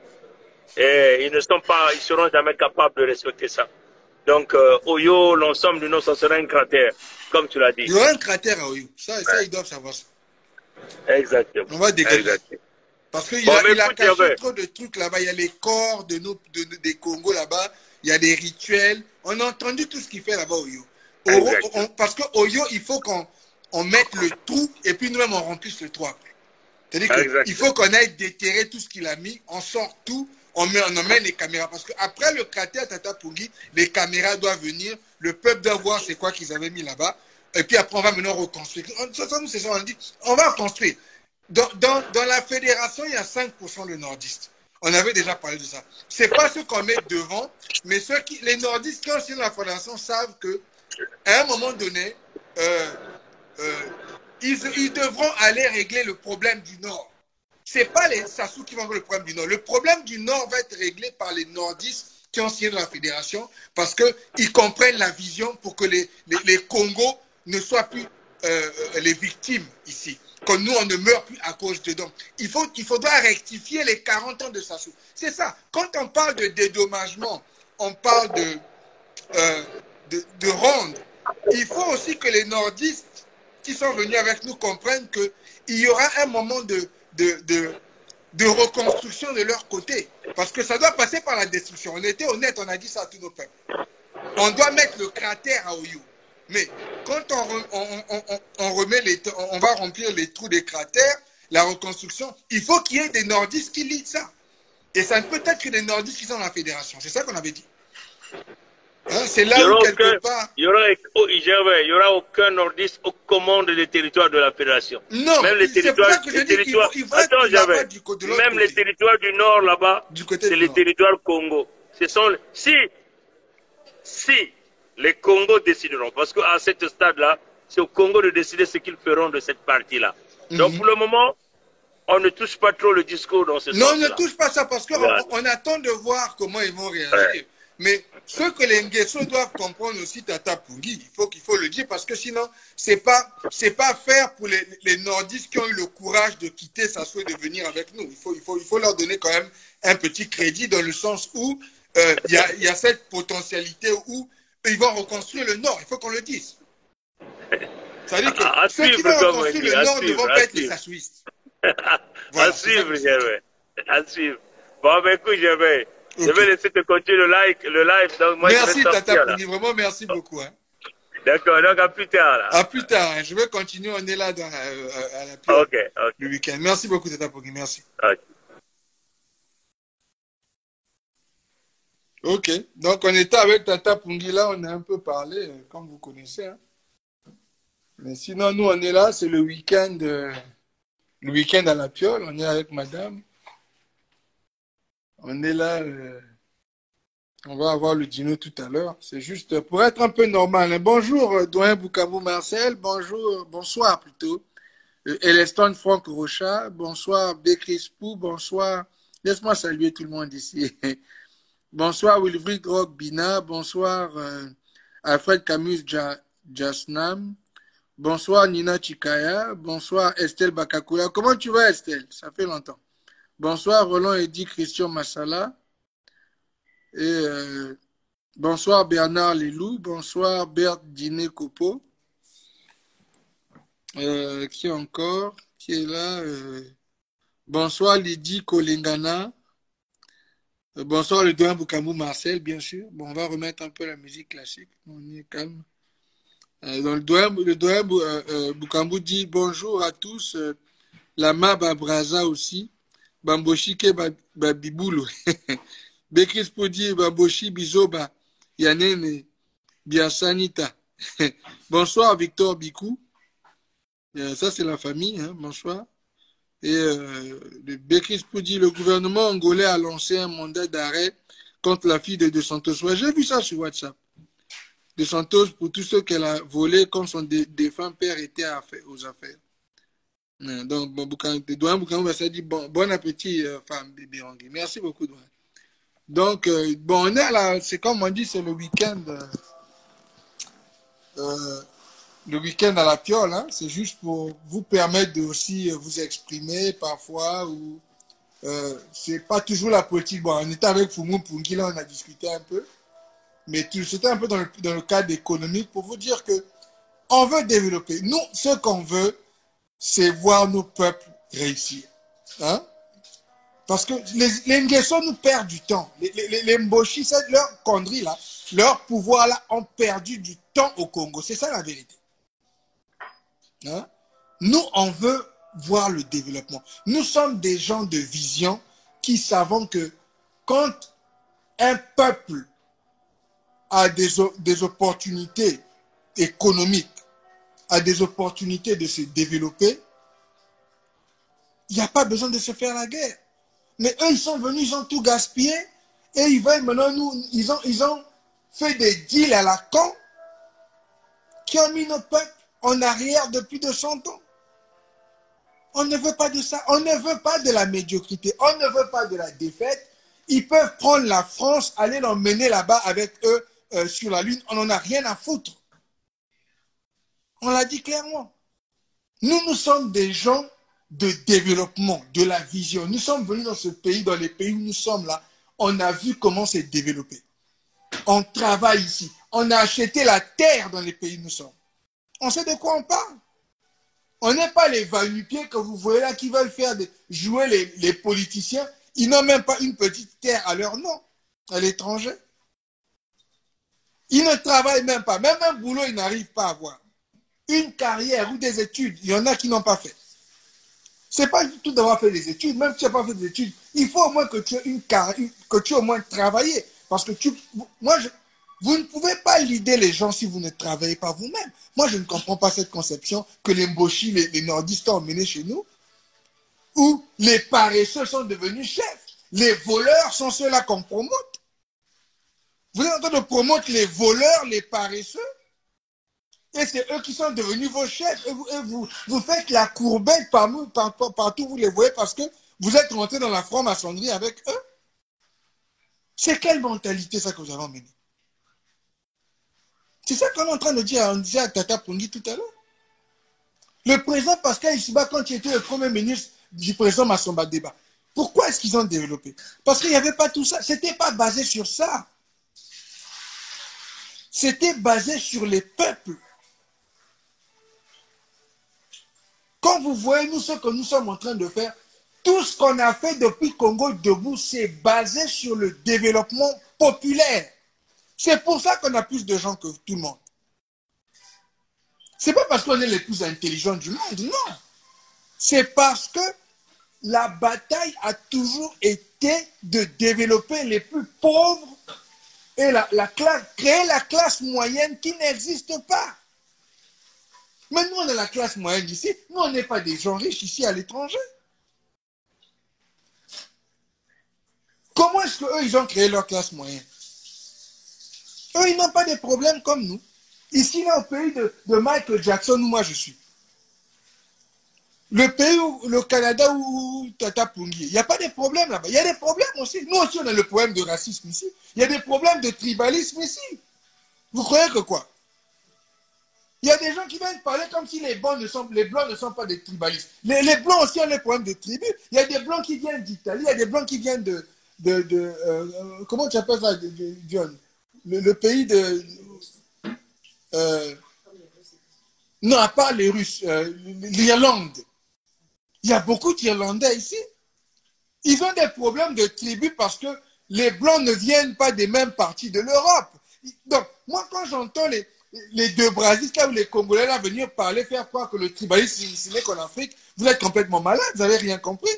Et ils ne sont pas, ils seront jamais capables de respecter ça. Donc, euh, Oyo, l'ensemble du Nord, ça sera un cratère, comme tu l'as dit. Il y aura un cratère à Oyo. Ça, ouais. ça ils doivent savoir ça. Exactement. On va dégager. Exactement. Parce qu'il bon, a, il a caché avait... trop de trucs là-bas. Il y a les corps de nos, de, de, des Congos là-bas. Il y a des rituels. On a entendu tout ce qu'il fait là-bas, Oyo. Oro, on, parce que Oyo, il faut qu'on on mette le trou et puis nous-mêmes on remplisse le trou après. C'est-à-dire qu'il faut qu'on aille déterrer tout ce qu'il a mis, on sort tout, on, met, on emmène les caméras. Parce qu'après le cratère Tata Pungi, les caméras doivent venir, le peuple doit voir c'est quoi qu'ils avaient mis là-bas. Et puis après, on va maintenant reconstruire. Ça, ça, nous, c'est ça, on dit, on va reconstruire. Dans, dans, dans la fédération, il y a cinq pour cent de nordistes. On avait déjà parlé de ça. Ce n'est pas ceux qu'on met devant, mais ceux qui, les nordistes qui ont signé la fédération savent qu'à un moment donné, euh, euh, ils, ils devront aller régler le problème du Nord. Ce n'est pas les Sassou qui vont régler le problème du Nord. Le problème du Nord va être réglé par les nordistes qui ont signé dans la fédération parce qu'ils comprennent la vision pour que les, les, les Congos ne soient plus euh, les victimes ici. Que nous, on ne meurt plus à cause de donc. Il, faut, il faudra rectifier les quarante ans de Sassou. C'est ça. Quand on parle de dédommagement, on parle de, euh, de, de ronde. Il faut aussi que les nordistes qui sont venus avec nous comprennent qu'il y aura un moment de, de, de, de reconstruction de leur côté. Parce que ça doit passer par la destruction. On était honnête, on a dit ça à tous nos peuples. On doit mettre le cratère à Oyo. Mais quand on, on, on, on, remet les, on va remplir les trous des cratères, la reconstruction, il faut qu'il y ait des nordistes qui lisent ça. Et ça ne peut être que des nordistes qui sont dans la fédération. C'est ça qu'on avait dit. Hein, c'est là où quelque aucun, part... Il n'y aura, aura aucun nordiste aux commandes des territoires de la fédération. Non, même les territoires, les territoires, il faut, il faut attends, Javet, du côté, de même côté. les territoires du nord là-bas, c'est les nord. territoires Congo. Ce sont, si, si les Congos décideront, parce qu'à ce stade-là, c'est au Congo de décider ce qu'ils feront de cette partie-là. Mm-hmm. Donc pour le moment, on ne touche pas trop le discours dans ce sens-là. Non, on ne touche pas ça parce qu'on voilà. on attend de voir comment ils vont réagir. Ouais. Mais ce que les Nguesso doivent comprendre aussi, Tata Pungi, il faut qu'il faut le dire parce que sinon, c'est pas c'est pas faire pour les, les nordistes qui ont eu le courage de quitter Sassou et de venir avec nous. Il faut, il faut, il faut leur donner quand même un petit crédit dans le sens où il euh, y, a, y a cette potentialité où ils vont reconstruire le Nord, il faut qu'on le dise. C'est-à-dire que à ceux qui vont reconstruire le Nord ne vont pas être les Sassouistes. Voilà, à suivre, Gervais. À suivre. Bon, ben écoute, Gervais, okay. Je vais laisser te continuer le live. Le live donc moi, merci, je vais Tata Pungi, vraiment merci beaucoup. Hein. D'accord, donc à plus tard. Là. À plus tard, hein. Je vais continuer, on est là dans, euh, à la pure okay, okay. le week-end. Merci beaucoup, Tata Pungi, merci. Okay. Ok, donc on était avec Tata Pungi là, on a un peu parlé, comme vous connaissez. Hein. Mais sinon, nous, on est là, c'est le week-end, euh, le week-end à la Piole, on est avec madame. On est là, euh, on va avoir le dîner tout à l'heure. C'est juste pour être un peu normal. Hein. Bonjour, Doyen Bukavu Marcel, bonjour, bonsoir plutôt. Euh, Eleston Franck Rocha, bonsoir, Bécris Pou, bonsoir. Laisse-moi saluer tout le monde ici. Bonsoir Wilfried Rock Bina, bonsoir euh, Alfred Camus Jasnam, bonsoir Nina Chikaya, bonsoir Estelle Bakakula. Comment tu vas Estelle? Ça fait longtemps. Bonsoir Roland Eddy Christian Massala. Et euh, bonsoir Bernard Lelou, bonsoir Bert Diné Kopo. Euh, qui encore? Qui est là? euh, Bonsoir Lydie Kolingana. Bonsoir le doyen Bukavu Marcel, bien sûr. Bon, on va remettre un peu la musique classique. On est calme. Euh, donc, le doyen, le doyen euh, euh, Bukavu dit bonjour à tous. Euh, la Maba Braza aussi. Bamboshike Babiboulou. Bekris Podi Bamboshi Bizoba. Yanene Biasanita. Bonsoir Victor Bikou. Euh, ça, c'est la famille. Hein. Bonsoir. Et euh, le Bekris Poudi, le gouvernement angolais a lancé un mandat d'arrêt contre la fille de De Santos. J'ai vu ça sur WhatsApp. De Santos pour tout ce qu'elle a volé quand son dé défunt père était aux affaires. Donc, bon, Douane Boukamou va se dire bon, bon appétit, euh, femme Birangui. Merci beaucoup, Douane. Donc, euh, bon, on est là, c'est comme on dit, c'est le week-end. Euh, euh, le week-end à la Piole, hein, c'est juste pour vous permettre de aussi vous exprimer parfois. Ou euh, c'est pas toujours la politique. Bon, on était avec Foumou Pungi, là, on a discuté un peu. Mais c'était un peu dans le, dans le cadre économique pour vous dire que on veut développer. Nous, ce qu'on veut, c'est voir nos peuples réussir. Hein? Parce que les, les Nguesso nous perdent du temps. Les, les, les Mboshi, leur connerie là, leur pouvoir là, ont perdu du temps au Congo. C'est ça la vérité. Hein? Nous, on veut voir le développement. Nous sommes des gens de vision qui savons que quand un peuple a des, des opportunités économiques, a des opportunités de se développer, il n'y a pas besoin de se faire la guerre. Mais eux, ils sont venus, ils ont tout gaspillé, et ils veulent maintenant nous, ils ont, ils ont fait des deals à la con qui ont mis nos peuples en arrière depuis deux cents ans. On ne veut pas de ça. On ne veut pas de la médiocrité. On ne veut pas de la défaite. Ils peuvent prendre la France, aller l'emmener là-bas avec eux euh, sur la Lune. On n'en a rien à foutre. On l'a dit clairement. Nous, nous sommes des gens de développement, de la vision. Nous sommes venus dans ce pays, dans les pays où nous sommes là. On a vu comment c'est développé. On travaille ici. On a acheté la terre dans les pays où nous sommes. On sait de quoi on parle. On n'est pas les va-nu-pieds que vous voyez là qui veulent faire des, jouer les, les politiciens. Ils n'ont même pas une petite terre à leur nom, à l'étranger. Ils ne travaillent même pas. Même un boulot, ils n'arrivent pas à avoir. Une carrière ou des études, il y en a qui n'ont pas fait. Ce n'est pas du tout d'avoir fait des études. Même si tu n'as pas fait des études, il faut au moins que tu aies une carrière, que tu aies au moins travaillé. Parce que tu, moi, je, vous ne pouvez pas leader les gens si vous ne travaillez pas vous-même. Moi, je ne comprends pas cette conception que les Mboshi, les, les nordistes ont emmené chez nous, où les paresseux sont devenus chefs. Les voleurs sont ceux-là qu'on promote. Vous êtes en train de promouvoir les voleurs, les paresseux, et c'est eux qui sont devenus vos chefs. Et vous, et vous, vous faites la courbette partout, partout, partout, vous les voyez, parce que vous êtes rentrés dans la franc-maçonnerie avec eux. C'est quelle mentalité ça que vous avez emmené? C'est ça qu'on est en train de dire, on disait à Tata Pungi tout à l'heure. Le président Pascal Issiba, quand il était le premier ministre du président Massomba Deba, pourquoi est-ce qu'ils ont développé? Parce qu'il n'y avait pas tout ça. Ce n'était pas basé sur ça. C'était basé sur les peuples. Quand vous voyez, nous, ce que nous sommes en train de faire, tout ce qu'on a fait depuis Congo Debout, c'est basé sur le développement populaire. C'est pour ça qu'on a plus de gens que tout le monde. Ce n'est pas parce qu'on est les plus intelligents du monde, non. C'est parce que la bataille a toujours été de développer les plus pauvres et la, la classe, créer la classe moyenne qui n'existe pas. Mais nous, on est la classe moyenne ici. Nous, on n'est pas des gens riches ici à l'étranger. Comment est-ce qu'eux, ils ont créé leur classe moyenne? Eux, ils n'ont pas de problèmes comme nous. Ici, là, au pays de, de Michael Jackson, où moi je suis. Le pays, où, le Canada où Tata Pungi, il n'y a pas de problèmes là-bas. Il y a des problèmes aussi. Nous aussi, on a le problème de racisme ici. Il y a des problèmes de tribalisme ici. Vous croyez que quoi? Il y a des gens qui viennent parler comme si les blancs ne sont, les blancs ne sont pas des tribalistes. Les, les blancs aussi ont des problèmes de tribus. Il y a des blancs qui viennent d'Italie, il y a des blancs qui viennent de... de, de euh, comment tu appelles ça, John? Le, le pays de... Euh, non, à part les Russes, euh, l'Irlande. Il y a beaucoup d'Irlandais ici. Ils ont des problèmes de tribus parce que les Blancs ne viennent pas des mêmes parties de l'Europe. Donc, moi, quand j'entends les, les deux Brasilistes là, ou les Congolais là venir parler, faire croire que le tribalisme, ce n'est qu'en Afrique, vous êtes complètement malade, vous n'avez rien compris.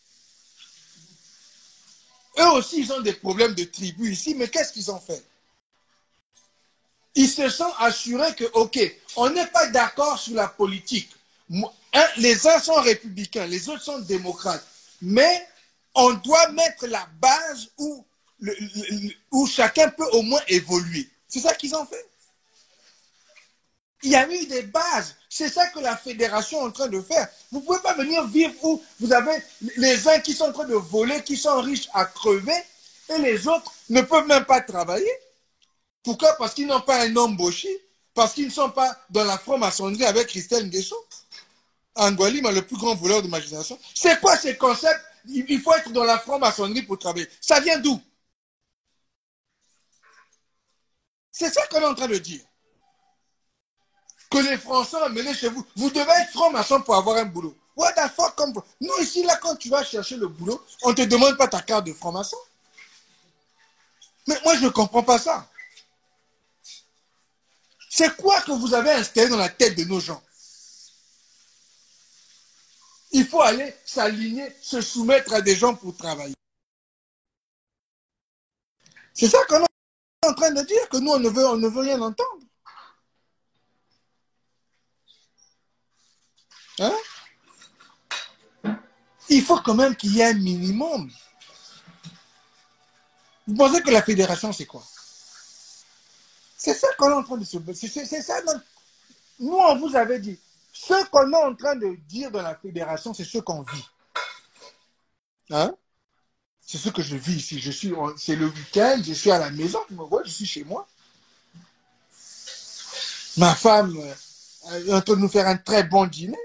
Eux aussi, ils ont des problèmes de tribus ici, mais qu'est-ce qu'ils ont fait? Ils se sont assurés que, ok, on n'est pas d'accord sur la politique. Un, les uns sont républicains, les autres sont démocrates. Mais on doit mettre la base où, le, le, où chacun peut au moins évoluer. C'est ça qu'ils ont fait. Il y a eu des bases. C'est ça que la fédération est en train de faire. Vous ne pouvez pas venir vivre où vous avez les uns qui sont en train de voler, qui sont riches à crever, et les autres ne peuvent même pas travailler. Pourquoi? Parce qu'ils n'ont pas un homme embauché, parce qu'ils ne sont pas dans la franc-maçonnerie avec Christelle Nguesso. Angualima, le plus grand voleur de ma génération. C'est quoi ces concepts? Il faut être dans la franc-maçonnerie pour travailler. Ça vient d'où? C'est ça qu'on est en train de dire. Que les Français ont mené chez vous. Vous devez être franc-maçon pour avoir un boulot. What the fuck? Comme... Nous, ici, là, quand tu vas chercher le boulot, on ne te demande pas ta carte de franc-maçon. Mais moi, je ne comprends pas ça. C'est quoi que vous avez installé dans la tête de nos gens? Il faut aller s'aligner, se soumettre à des gens pour travailler. C'est ça qu'on est en train de dire, que nous, on ne veut, on ne veut rien entendre. Hein? Il faut quand même qu'il y ait un minimum. Vous pensez que la fédération, c'est quoi? C'est ça qu'on est en train de se... C'est ça. Donc, nous, on vous avait dit, ce qu'on est en train de dire dans la fédération, c'est ce qu'on vit. Hein? C'est ce que je vis ici. Je suis, c'est le week-end, je suis à la maison, tu me vois, je suis chez moi. Ma femme est en train de nous faire un très bon dîner.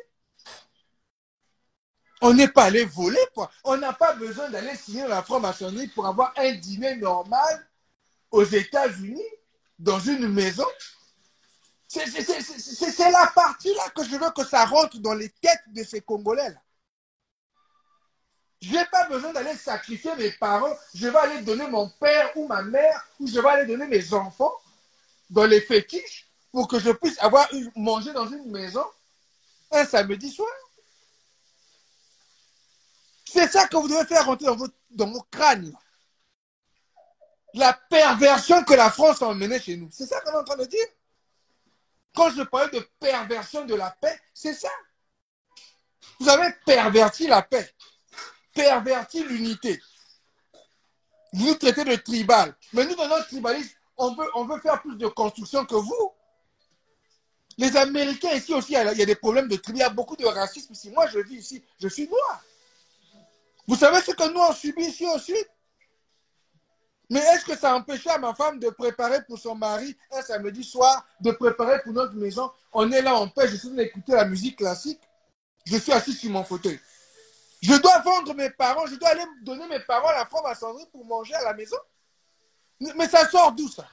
On n'est pas allé voler, quoi. On n'a pas besoin d'aller signer la franc-maçonnerie pour avoir un dîner normal aux États-Unis, dans une maison. C'est la partie-là que je veux que ça rentre dans les têtes de ces Congolais-là. Je n'ai pas besoin d'aller sacrifier mes parents. Je vais aller donner mon père ou ma mère, ou je vais aller donner mes enfants dans les fétiches pour que je puisse avoir mangé dans une maison un samedi soir. C'est ça que vous devez faire rentrer dans vos, dans vos crânes. La perversion que la France a emmenée chez nous. C'est ça qu'on est en train de dire. Quand je parlais de perversion de la paix, c'est ça. Vous avez perverti la paix. Perverti l'unité. Vous nous traitez de tribal. Mais nous, dans notre tribalisme, on veut, on veut faire plus de construction que vous. Les Américains ici aussi, il y a des problèmes de tribu. Il y a beaucoup de racisme ici. Moi, je vis ici, je suis noir. Vous savez ce que nous, on subit ici aussi? Mais est-ce que ça empêchait à ma femme de préparer pour son mari un samedi soir, de préparer pour notre maison? On est là en paix, je suis en train d'écouter la musique classique. Je suis assis sur mon fauteuil. Je dois vendre mes parents, je dois aller donner mes parents à la franc-maçonnerie pour manger à la maison. Mais ça sort d'où ça?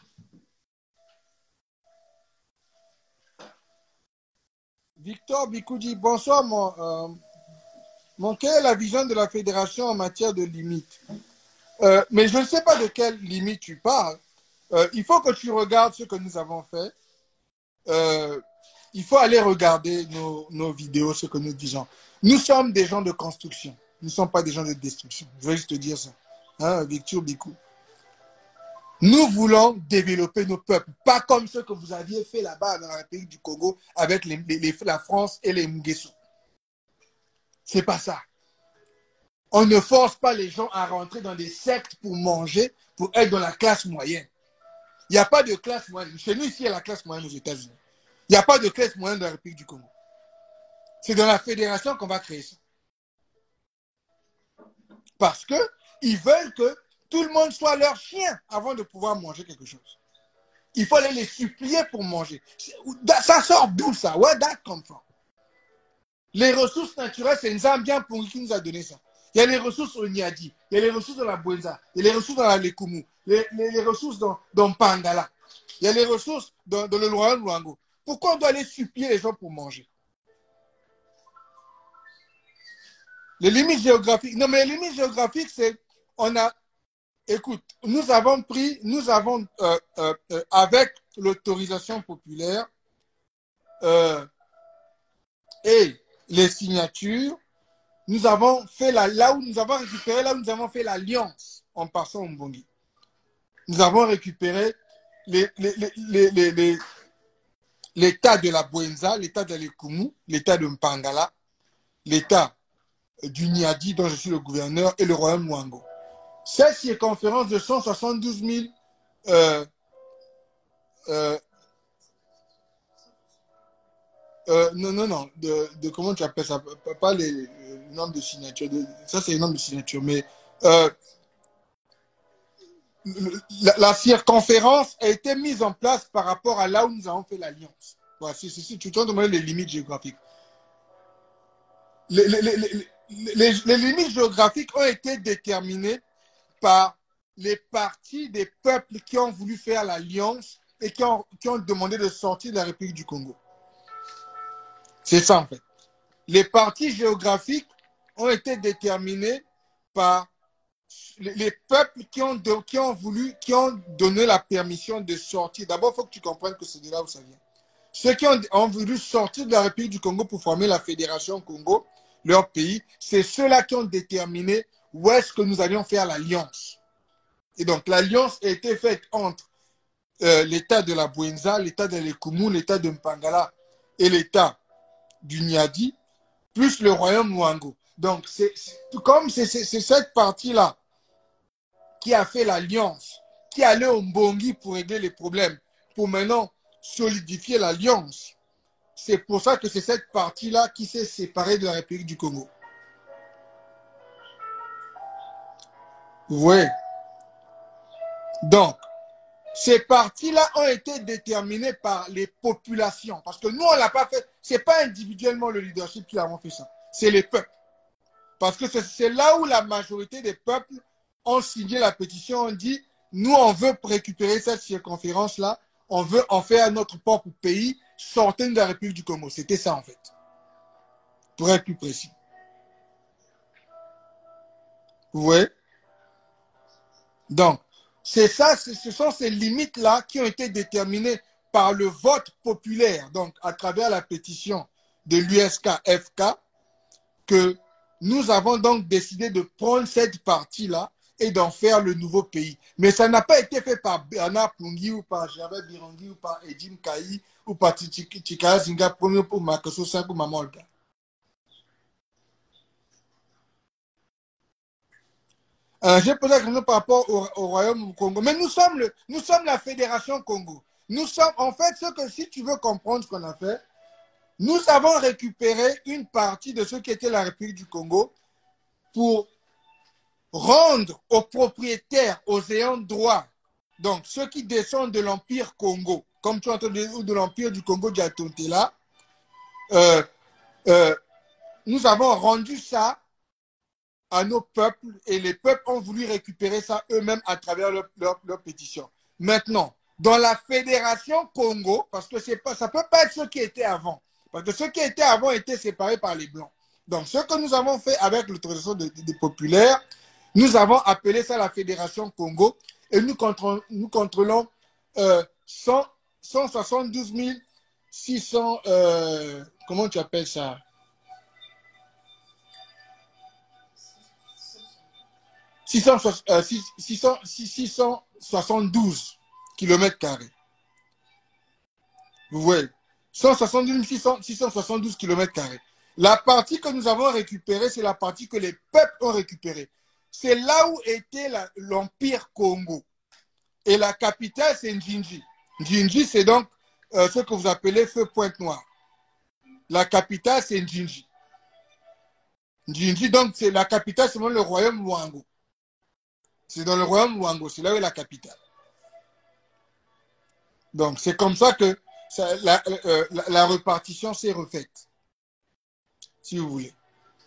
Victor Bikoudi, bonsoir mon... Euh, mon quelle est la vision de la fédération en matière de limites? Euh, mais je ne sais pas de quelle limite tu parles. Euh, il faut que tu regardes ce que nous avons fait. Euh, il faut aller regarder nos, nos vidéos, ce que nous disons. Nous sommes des gens de construction. Nous ne sommes pas des gens de destruction. Je vais juste te dire ça. Hein, Victor Bikou. Nous voulons développer nos peuples. Pas comme ce que vous aviez fait là-bas dans la République du Congo avec les, les, la France et les Nguesso. C'est pas ça. On ne force pas les gens à rentrer dans des sectes pour manger, pour être dans la classe moyenne. Il n'y a pas de classe moyenne. Chez nous, ici, il y a la classe moyenne aux États-Unis. Il n'y a pas de classe moyenne dans la République du Congo. C'est dans la fédération qu'on va créer ça. Parce qu'ils veulent que tout le monde soit leur chien avant de pouvoir manger quelque chose. Il faut aller les supplier pour manger. Ça sort d'où ça? Where that come from? Les ressources naturelles, c'est Nzambia Pongi qui nous a donné ça. Il y a les ressources au Niadi, il y a les ressources dans la Bwenza, il y a les ressources dans la Lekumu, les, les, les ressources dans, dans Pangala, il y a les ressources dans, dans le Royaume Luango. Pourquoi on doit aller supplier les gens pour manger? Les limites géographiques. Non, mais les limites géographiques, c'est, on a, écoute, nous avons pris, nous avons, euh, euh, euh, avec l'autorisation populaire euh, et les signatures, nous avons fait la, là où nous avons récupéré, là où nous avons fait l'alliance en passant au Mbongi. Nous avons récupéré les, les, les, les, les, les, l'état de la Bwenza, l'état de l'Ekumu, l'état de Mpangala, l'état du Niadi dont je suis le gouverneur et le royaume Luango. Cette circonférence de cent soixante-douze mille euh, euh, euh, non, non, non, de, de comment tu appelles ça, pas les, les nombres de signature, de, ça c'est les nombres de signature, mais euh, la, la circonférence a été mise en place par rapport à là où nous avons fait l'alliance. Voilà, si, si, si, tu te demandes les limites géographiques. Les, les, les, les, les, les limites géographiques ont été déterminées par les partis des peuples qui ont voulu faire l'alliance et qui ont, qui ont demandé de sortir de la République du Congo. C'est ça en fait. Les parties géographiques ont été déterminés par les, les peuples qui ont, de, qui ont voulu, qui ont donné la permission de sortir. D'abord, il faut que tu comprennes que c'est de là où ça vient. Ceux qui ont, ont voulu sortir de la République du Congo pour former la Fédération Congo, leur pays, c'est ceux-là qui ont déterminé où est-ce que nous allions faire l'alliance. Et donc, l'alliance a été faite entre euh, l'État de la Bouenza, l'État de l'Ekumu, l'État de Mpangala et l'État du Niadi, plus le royaume Mwango. Donc, c'est comme c'est cette partie-là qui a fait l'alliance, qui allait au Mbongi pour régler les problèmes, pour maintenant solidifier l'alliance. C'est pour ça que c'est cette partie-là qui s'est séparée de la République du Congo. Vous voyez? Donc, ces parties-là ont été déterminées par les populations. Parce que nous, on ne l'a pas fait. Ce n'est pas individuellement le leadership qui a fait ça. C'est les peuples. Parce que c'est là où la majorité des peuples ont signé la pétition. On dit, nous, on veut récupérer cette circonférence-là. On veut en faire notre propre pays, sortir de la République du Congo. C'était ça, en fait. Pour être plus précis. Vous voyez? Donc, c'est ça, ce sont ces limites-là qui ont été déterminées par le vote populaire, donc à travers la pétition de l'U S K F K, que nous avons donc décidé de prendre cette partie-là et d'en faire le nouveau pays. Mais ça n'a pas été fait par Bernard Pungi ou par Gervais Birangi ou par Edim Kaï ou par Tikaya Zinga premier pour Makasso cinq ou Maman Olga. Euh, J'ai posé la question par rapport au, au Royaume du Congo. Mais nous sommes, le, nous sommes la Fédération Congo. Nous sommes, en fait, ce que si tu veux comprendre ce qu'on a fait, nous avons récupéré une partie de ce qui était la République du Congo pour rendre aux propriétaires, aux ayants droit, donc ceux qui descendent de l'Empire Congo, comme tu entends, ou de l'Empire du Congo d'Yatontela, euh, euh, nous avons rendu ça à nos peuples et les peuples ont voulu récupérer ça eux-mêmes à travers leur, leur, leur pétition. Maintenant, dans la Fédération Congo, parce que c'est pas, ça ne peut pas être ce qui était avant, parce que ceux qui étaient avant étaient séparés par les Blancs. Donc, ce que nous avons fait avec l'autorisation des de, de populaires, nous avons appelé ça la Fédération Congo et nous contrôlons, nous contrôlons euh, cent soixante-douze mille six cents, euh, comment tu appelles ça? six cent soixante-douze kilomètres carrés. Vous voyez, cent soixante-douze mille six cent soixante-douze kilomètres carrés. La partie que nous avons récupérée, c'est la partie que les peuples ont récupérée. C'est là où était l'Empire Congo. Et la capitale, c'est Njinji. Njinji, c'est donc euh, ce que vous appelez Feu Pointe-Noire. La capitale, c'est Njinji. Njinji, donc, c'est la capitale, c'est le royaume Mwango. C'est dans le royaume Mwango, c'est là où est la capitale. Donc, c'est comme ça que ça, la, euh, la, la répartition s'est refaite. Si vous voulez.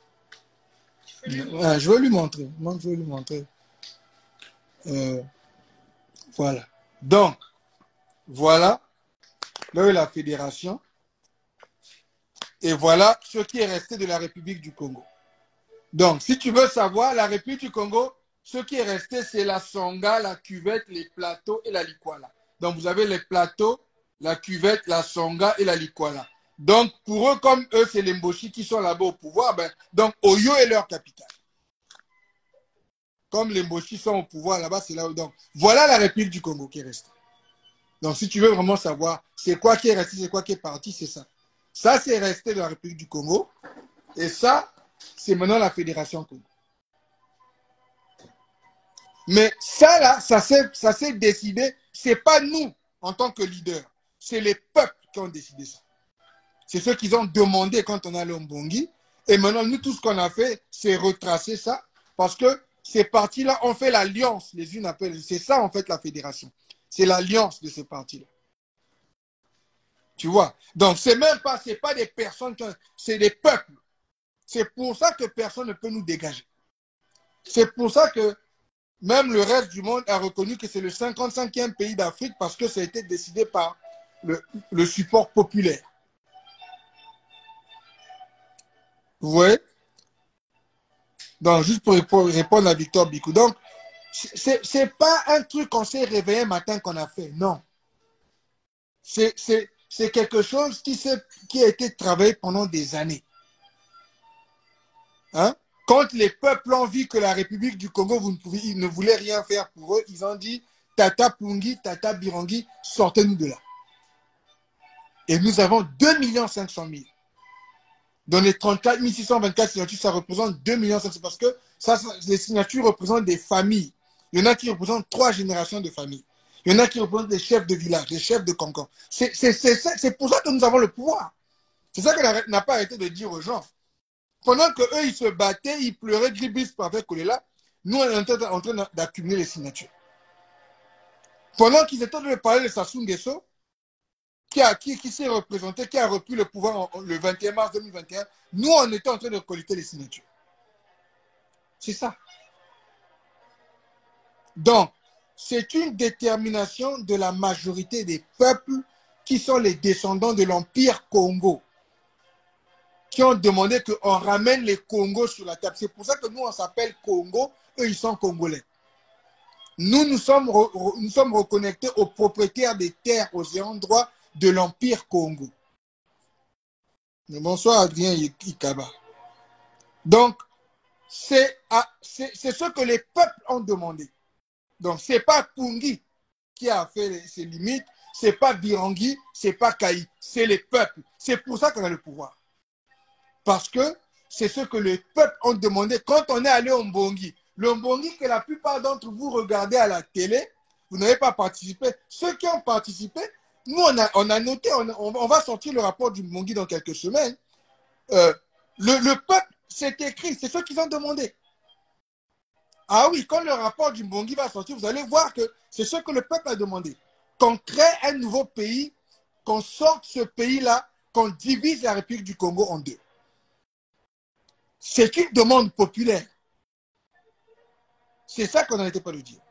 Euh, je vais lui montrer. Moi, je vais lui montrer. Euh, voilà. Donc, voilà. Là où est la fédération. Et voilà ce qui est resté de la République du Congo. Donc, si tu veux savoir, la République du Congo, ce qui est resté, c'est la songa, la cuvette, les plateaux et la likwala. Donc, vous avez les plateaux, la cuvette, la songa et la likwala. Donc, pour eux, comme eux, c'est les Mboshi qui sont là-bas au pouvoir, ben, donc Oyo est leur capitale. Comme les Mboshi sont au pouvoir là-bas, c'est là où. Donc, voilà la République du Congo qui est restée. Donc, si tu veux vraiment savoir c'est quoi qui est resté, c'est quoi qui est parti, c'est ça. Ça, c'est resté de la République du Congo. Et ça, c'est maintenant la Fédération Congo. Mais ça, là, ça s'est décidé. Ce n'est pas nous, en tant que leaders. C'est les peuples qui ont décidé ça. C'est ce qu'ils ont demandé quand on allait au Mbongi. Et maintenant, nous, tout ce qu'on a fait, c'est retracer ça. Parce que ces partis-là ont fait l'alliance, les unes appellent. C'est ça, en fait, la fédération. C'est l'alliance de ces partis-là. Tu vois? Donc, c'est même pas, c'est pas des personnes, c'est des peuples. C'est pour ça que personne ne peut nous dégager. C'est pour ça que même le reste du monde a reconnu que c'est le cinquante-cinquième pays d'Afrique parce que ça a été décidé par le, le support populaire. Vous voyez? Donc, juste pour répondre à Victor Bicou. Donc, c'est pas un truc qu'on s'est réveillé un matin qu'on a fait. Non. C'est quelque chose qui, qui a été travaillé pendant des années. Hein? Quand les peuples ont vu que la République du Congo vous ne, pouvez, ils ne voulait rien faire pour eux, ils ont dit Tata Pungi, Tata Birangi, sortez-nous de là. Et nous avons deux millions cinq cent mille. Dans les trente-quatre mille six cent vingt-quatre signatures, ça représente deux millions cinq cent mille parce que ça, les signatures représentent des familles. Il y en a qui représentent trois générations de familles. Il y en a qui représentent des chefs de village, des chefs de canton. C'est pour ça que nous avons le pouvoir. C'est ça qu'on n'a pas arrêté de dire aux gens. Pendant qu'eux, ils se battaient, ils pleuraient, gribis avec Kolela, nous, on est en train d'accumuler les signatures. Pendant qu'ils étaient en train de parler de Sassou Nguesso, qui, qui, qui s'est représenté, qui a repris le pouvoir en, le vingt et un mars deux mille vingt et un, nous, on était en train de collecter les signatures. C'est ça. Donc, c'est une détermination de la majorité des peuples qui sont les descendants de l'Empire Congo, qui ont demandé qu'on ramène les Congos sur la table. C'est pour ça que nous, on s'appelle Congo, eux, ils sont Congolais. Nous, nous sommes, re, nous sommes reconnectés aux propriétaires des terres, aux ayants droit de l'Empire Congo. Bonsoir, Adrien Ikaba. Donc, c'est ce que les peuples ont demandé. Donc, ce n'est pas Pungi qui a fait ses limites, ce n'est pas Birangi, ce n'est pas Kaï, c'est les peuples. C'est pour ça qu'on a le pouvoir. Parce que c'est ce que les peuples ont demandé quand on est allé au Mbongi. Le Mbongi que la plupart d'entre vous regardez à la télé, vous n'avez pas participé. Ceux qui ont participé, nous, on a, on a noté, on, on va sortir le rapport du Mbongi dans quelques semaines. Euh, le, le peuple, c'est écrit, c'est ce qu'ils ont demandé. Ah oui, quand le rapport du Mbongi va sortir, vous allez voir que c'est ce que le peuple a demandé. Qu'on crée un nouveau pays, qu'on sorte ce pays-là, qu'on divise la République du Congo en deux. C'est une demande populaire. C'est ça qu'on n'arrêtait pas de dire.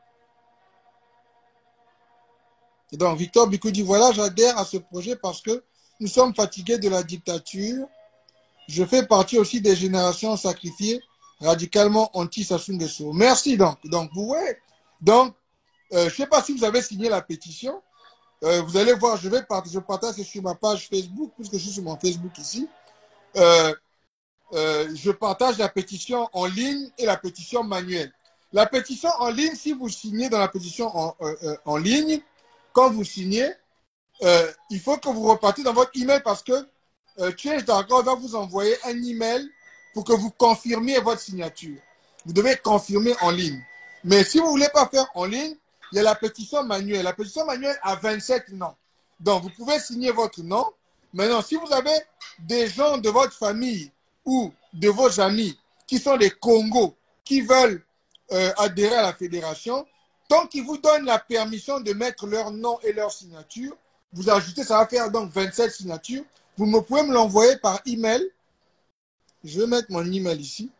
Et donc, Victor Bicou dit, voilà, j'adhère à ce projet parce que nous sommes fatigués de la dictature. Je fais partie aussi des générations sacrifiées radicalement anti-Sassou Nguesso. Merci donc. Donc, vous voyez. Donc, euh, je ne sais pas si vous avez signé la pétition. Euh, vous allez voir, je vais partager, je partage sur ma page Facebook, puisque je suis sur mon Facebook ici. Euh, euh, je partage la pétition en ligne et la pétition manuelle. La pétition en ligne, si vous signez dans la pétition en, euh, euh, en ligne, quand vous signez, euh, il faut que vous repartiez dans votre email parce que euh, Change dot org va vous envoyer un email pour que vous confirmiez votre signature. Vous devez confirmer en ligne. Mais si vous ne voulez pas faire en ligne, il y a la pétition manuelle. La pétition manuelle a vingt-sept noms. Donc, vous pouvez signer votre nom. Maintenant, si vous avez des gens de votre famille ou de vos amis qui sont des Congos, qui veulent euh, adhérer à la fédération, tant qu'ils vous donnent la permission de mettre leur nom et leur signature, vous ajoutez, ça va faire donc vingt-sept signatures. Vous me pouvez me l'envoyer par email. Je vais mettre mon email ici.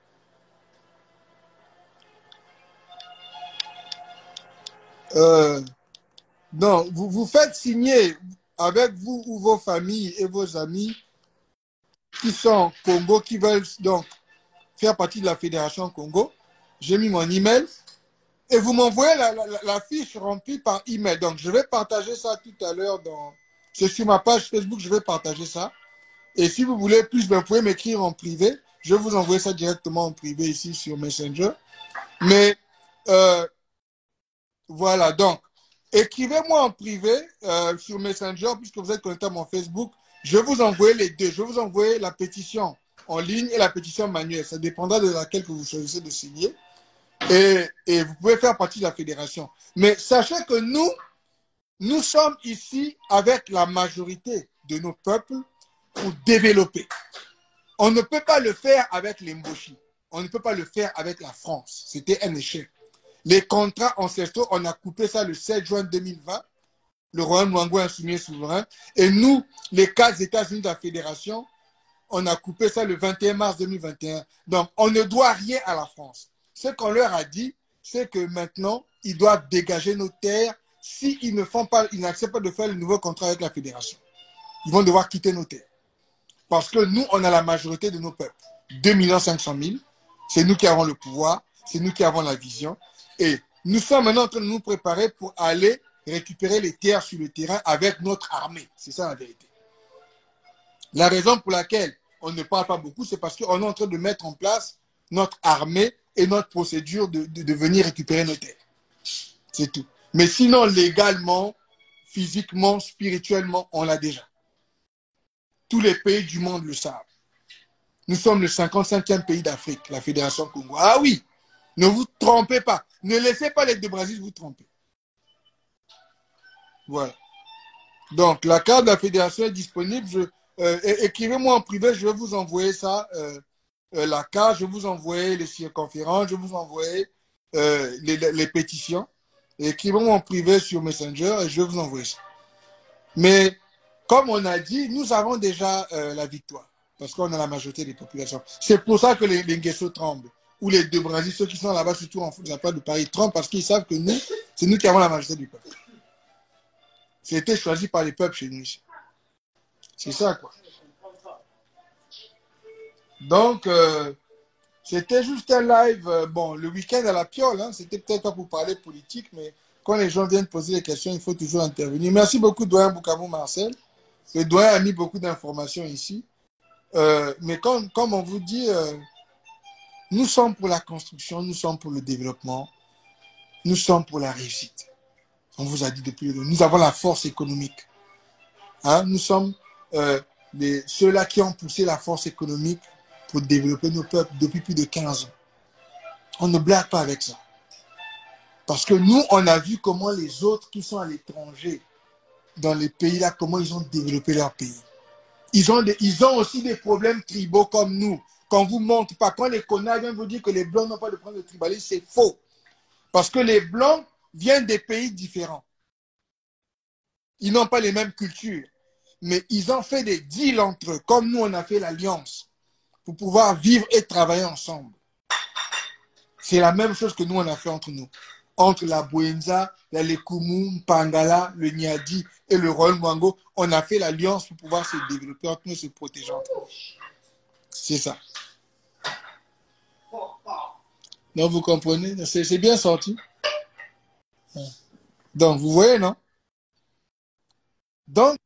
Euh, non, vous, vous faites signer avec vous ou vos familles et vos amis qui sont Congo, qui veulent donc faire partie de la Fédération Congo. J'ai mis mon email et vous m'envoyez la, la, la fiche remplie par email. Donc, je vais partager ça tout à l'heure. dans C'est sur ma page Facebook, je vais partager ça. Et si vous voulez plus, ben, vous pouvez m'écrire en privé. Je vais vous envoyer ça directement en privé ici sur Messenger. Mais, euh, voilà, donc, écrivez-moi en privé euh, sur Messenger, puisque vous êtes connecté à mon Facebook. Je vais vous envoyer les deux. Je vais vous envoyer la pétition en ligne et la pétition manuelle. Ça dépendra de laquelle que vous choisissez de signer. Et, et vous pouvez faire partie de la fédération. Mais sachez que nous, nous sommes ici avec la majorité de nos peuples pour développer. On ne peut pas le faire avec les Mboshi. On ne peut pas le faire avec la France. C'était un échec. Les contrats ancestraux, on a coupé ça le sept juin deux mille vingt. Le Royaume Luango insoumis et souverain. Et nous, les quatre États-Unis de la Fédération, on a coupé ça le vingt et un mars deux mille vingt et un. Donc, on ne doit rien à la France. Ce qu'on leur a dit, c'est que maintenant, ils doivent dégager nos terres s'ils ne font pas, ils n'acceptent pas de faire le nouveau contrat avec la Fédération. Ils vont devoir quitter nos terres. Parce que nous, on a la majorité de nos peuples. deux millions cinq cent mille. C'est nous qui avons le pouvoir. C'est nous qui avons la vision. Et nous sommes maintenant en train de nous préparer pour aller récupérer les terres sur le terrain avec notre armée. C'est ça la vérité. La raison pour laquelle on ne parle pas beaucoup, c'est parce qu'on est en train de mettre en place notre armée et notre procédure de, de, de venir récupérer nos terres. C'est tout. Mais sinon, légalement, physiquement, spirituellement, on l'a déjà. Tous les pays du monde le savent. Nous sommes le cinquante-cinquième pays d'Afrique, la Fédération Congo. Ah oui, ne vous trompez pas. Ne laissez pas les deux Brésil vous tromper. Voilà. Donc, la carte de la Fédération est disponible. Je, euh, écrivez-moi en privé, je vais vous envoyer ça. Euh, euh, la carte, je vais vous envoyer les circonférences, je vais vous envoyer euh, les, les, les pétitions. Écrivez-moi en privé sur Messenger et je vais vous envoyer ça. Mais, comme on a dit, nous avons déjà euh, la victoire. Parce qu'on a la majorité des populations. C'est pour ça que les, les Nguesso tremblent. Ou les deux Brésil, ceux qui sont là-bas, surtout en la part de Paris, tremblent parce qu'ils savent que nous, c'est nous qui avons la majorité du peuple. C'était choisi par les peuples chez nous. C'est ça, quoi. Donc, euh, c'était juste un live. Euh, bon, le week-end à la Piole, hein, c'était peut-être pas pour parler politique, mais quand les gens viennent poser des questions, il faut toujours intervenir. Merci beaucoup, doyen Bukavu Marcel. Le doyen a mis beaucoup d'informations ici. Euh, mais comme, comme on vous dit, euh, nous sommes pour la construction, nous sommes pour le développement, nous sommes pour la réussite. On vous a dit depuis le début, nous avons la force économique. Hein? Nous sommes euh, ceux-là qui ont poussé la force économique pour développer nos peuples depuis plus de quinze ans. On ne blague pas avec ça. Parce que nous, on a vu comment les autres qui sont à l'étranger, dans les pays-là, comment ils ont développé leur pays. Ils ont, des, ils ont aussi des problèmes tribaux comme nous. Qu'on ne vous montre pas. Quand les connards viennent vous dire que les Blancs n'ont pas de problème de tribalisme, c'est faux. Parce que les Blancs viennent des pays différents. Ils n'ont pas les mêmes cultures. Mais ils ont fait des deals entre eux, comme nous, on a fait l'alliance, pour pouvoir vivre et travailler ensemble. C'est la même chose que nous, on a fait entre nous. Entre la Bouenza, la Lekumu, Pangala, le Niadi et le Royaume Luango, on a fait l'alliance pour pouvoir se développer entre nous et se protéger entre nous. C'est ça. Donc, vous comprenez? C'est bien sorti. Donc, vous voyez, non? Donc,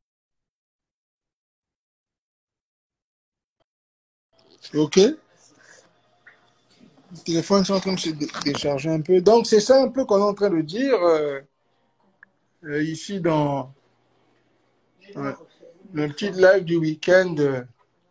ok. Le téléphone est en train de se décharger un peu. Donc, c'est ça un peu qu'on est en train de dire euh, euh, ici dans euh, le petit live du week-end. Euh,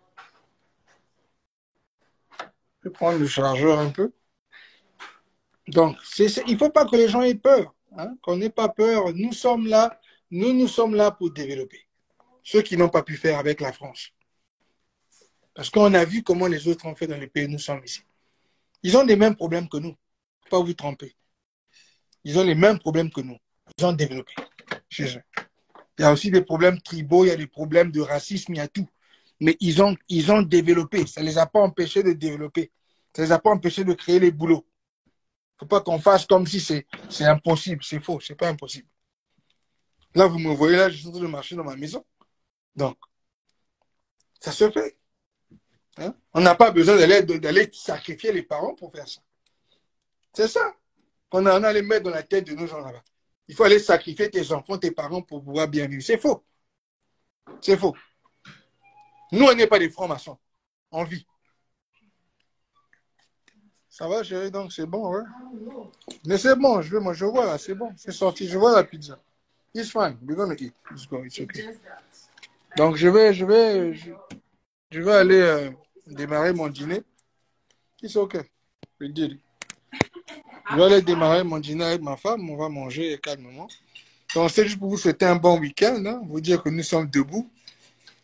je vais prendre le chargeur un peu. Donc, c'est, c'est, il ne faut pas que les gens aient peur. Hein, qu'on n'ait pas peur. Nous sommes là. Nous, nous sommes là pour développer. Ceux qui n'ont pas pu faire avec la France. Parce qu'on a vu comment les autres ont fait dans les pays où nous sommes ici. Ils ont les mêmes problèmes que nous. Il ne faut pas vous tromper. Ils ont les mêmes problèmes que nous. Ils ont développé chez eux. Il y a aussi des problèmes tribaux, il y a des problèmes de racisme, il y a tout. Mais ils ont, ils ont développé. Ça ne les a pas empêchés de développer. Ça ne les a pas empêchés de créer les boulots. Il ne faut pas qu'on fasse comme si c'est impossible. C'est faux, ce n'est pas impossible. Là, vous me voyez là, je suis en train de marcher dans ma maison. Donc, ça se fait. Hein? On n'a pas besoin d'aller sacrifier les parents pour faire ça. C'est ça qu'on a, on a les mettre dans la tête de nos gens là-bas. Il faut aller sacrifier tes enfants, tes parents pour pouvoir bien vivre. C'est faux. C'est faux. Nous, on n'est pas des francs-maçons. On vit. Ça va, chérie? Donc, c'est bon, ouais? Mais c'est bon, je, moi, je vois là, c'est bon. C'est sorti, je vois la pizza. It's fine. We're gonna eat. Let's go. It's okay. Donc, je vais, je vais, je, je vais aller euh, démarrer mon dîner. It's okay. We did it. Je vais aller démarrer mon dîner avec ma femme. On va manger calmement. Donc, c'est juste pour vous souhaiter un bon week-end. Hein, vous dire que nous sommes debout.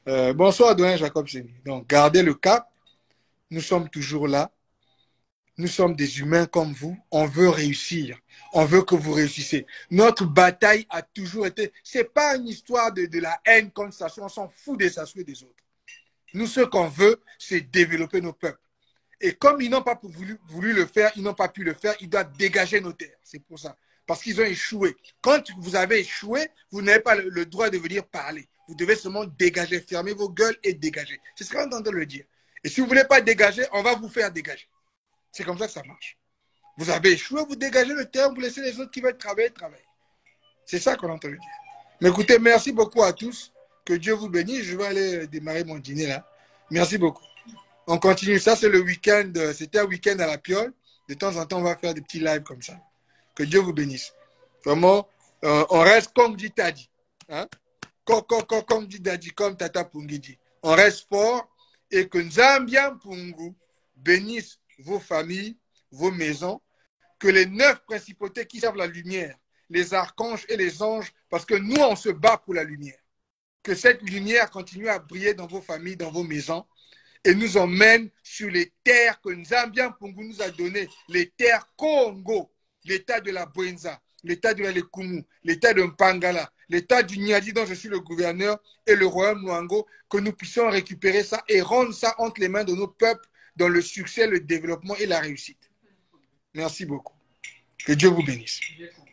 Euh, bonsoir, Doyen Jacob Séni. Donc, gardez le cap. Nous sommes toujours là. Nous sommes des humains comme vous. On veut réussir. On veut que vous réussissiez. Notre bataille a toujours été... Ce n'est pas une histoire de, de la haine contre Sassou. On s'en fout des Sassou et des autres. Nous, ce qu'on veut, c'est développer nos peuples. Et comme ils n'ont pas voulu, voulu le faire, ils n'ont pas pu le faire, ils doivent dégager nos terres. C'est pour ça. Parce qu'ils ont échoué. Quand vous avez échoué, vous n'avez pas le, le droit de venir parler. Vous devez seulement dégager, fermer vos gueules et dégager. C'est ce qu'on est en train de le dire. Et si vous ne voulez pas dégager, on va vous faire dégager. C'est comme ça que ça marche. Vous avez échoué, vous dégagez le terrain, vous laissez les autres qui veulent travailler, travailler. C'est ça qu'on est en train de dire. Mais écoutez, merci beaucoup à tous. Que Dieu vous bénisse. Je vais aller démarrer mon dîner là. Merci beaucoup. On continue. Ça, c'est le week-end. C'était un week-end à la Piole. De temps en temps, on va faire des petits lives comme ça. Que Dieu vous bénisse. Vraiment, euh, on reste comme dit Tadi. Hein? Comme, comme, comme dit Tadi, comme Tata Pungi dit. On reste fort et que Nzambian Pungu bénisse vos familles, vos maisons. Que les neuf principautés qui servent la lumière, les archanges et les anges, parce que nous, on se bat pour la lumière. Que cette lumière continue à briller dans vos familles, dans vos maisons. Et nous emmène sur les terres que Nzambian Pungu nous a données, les terres Congo, l'état de la Bwenza, l'état de la Lekumu, l'état de Mpangala, l'état du Niadi dont je suis le gouverneur et le royaume Mwango, que nous puissions récupérer ça et rendre ça entre les mains de nos peuples dans le succès, le développement et la réussite. Merci beaucoup. Que Dieu vous bénisse.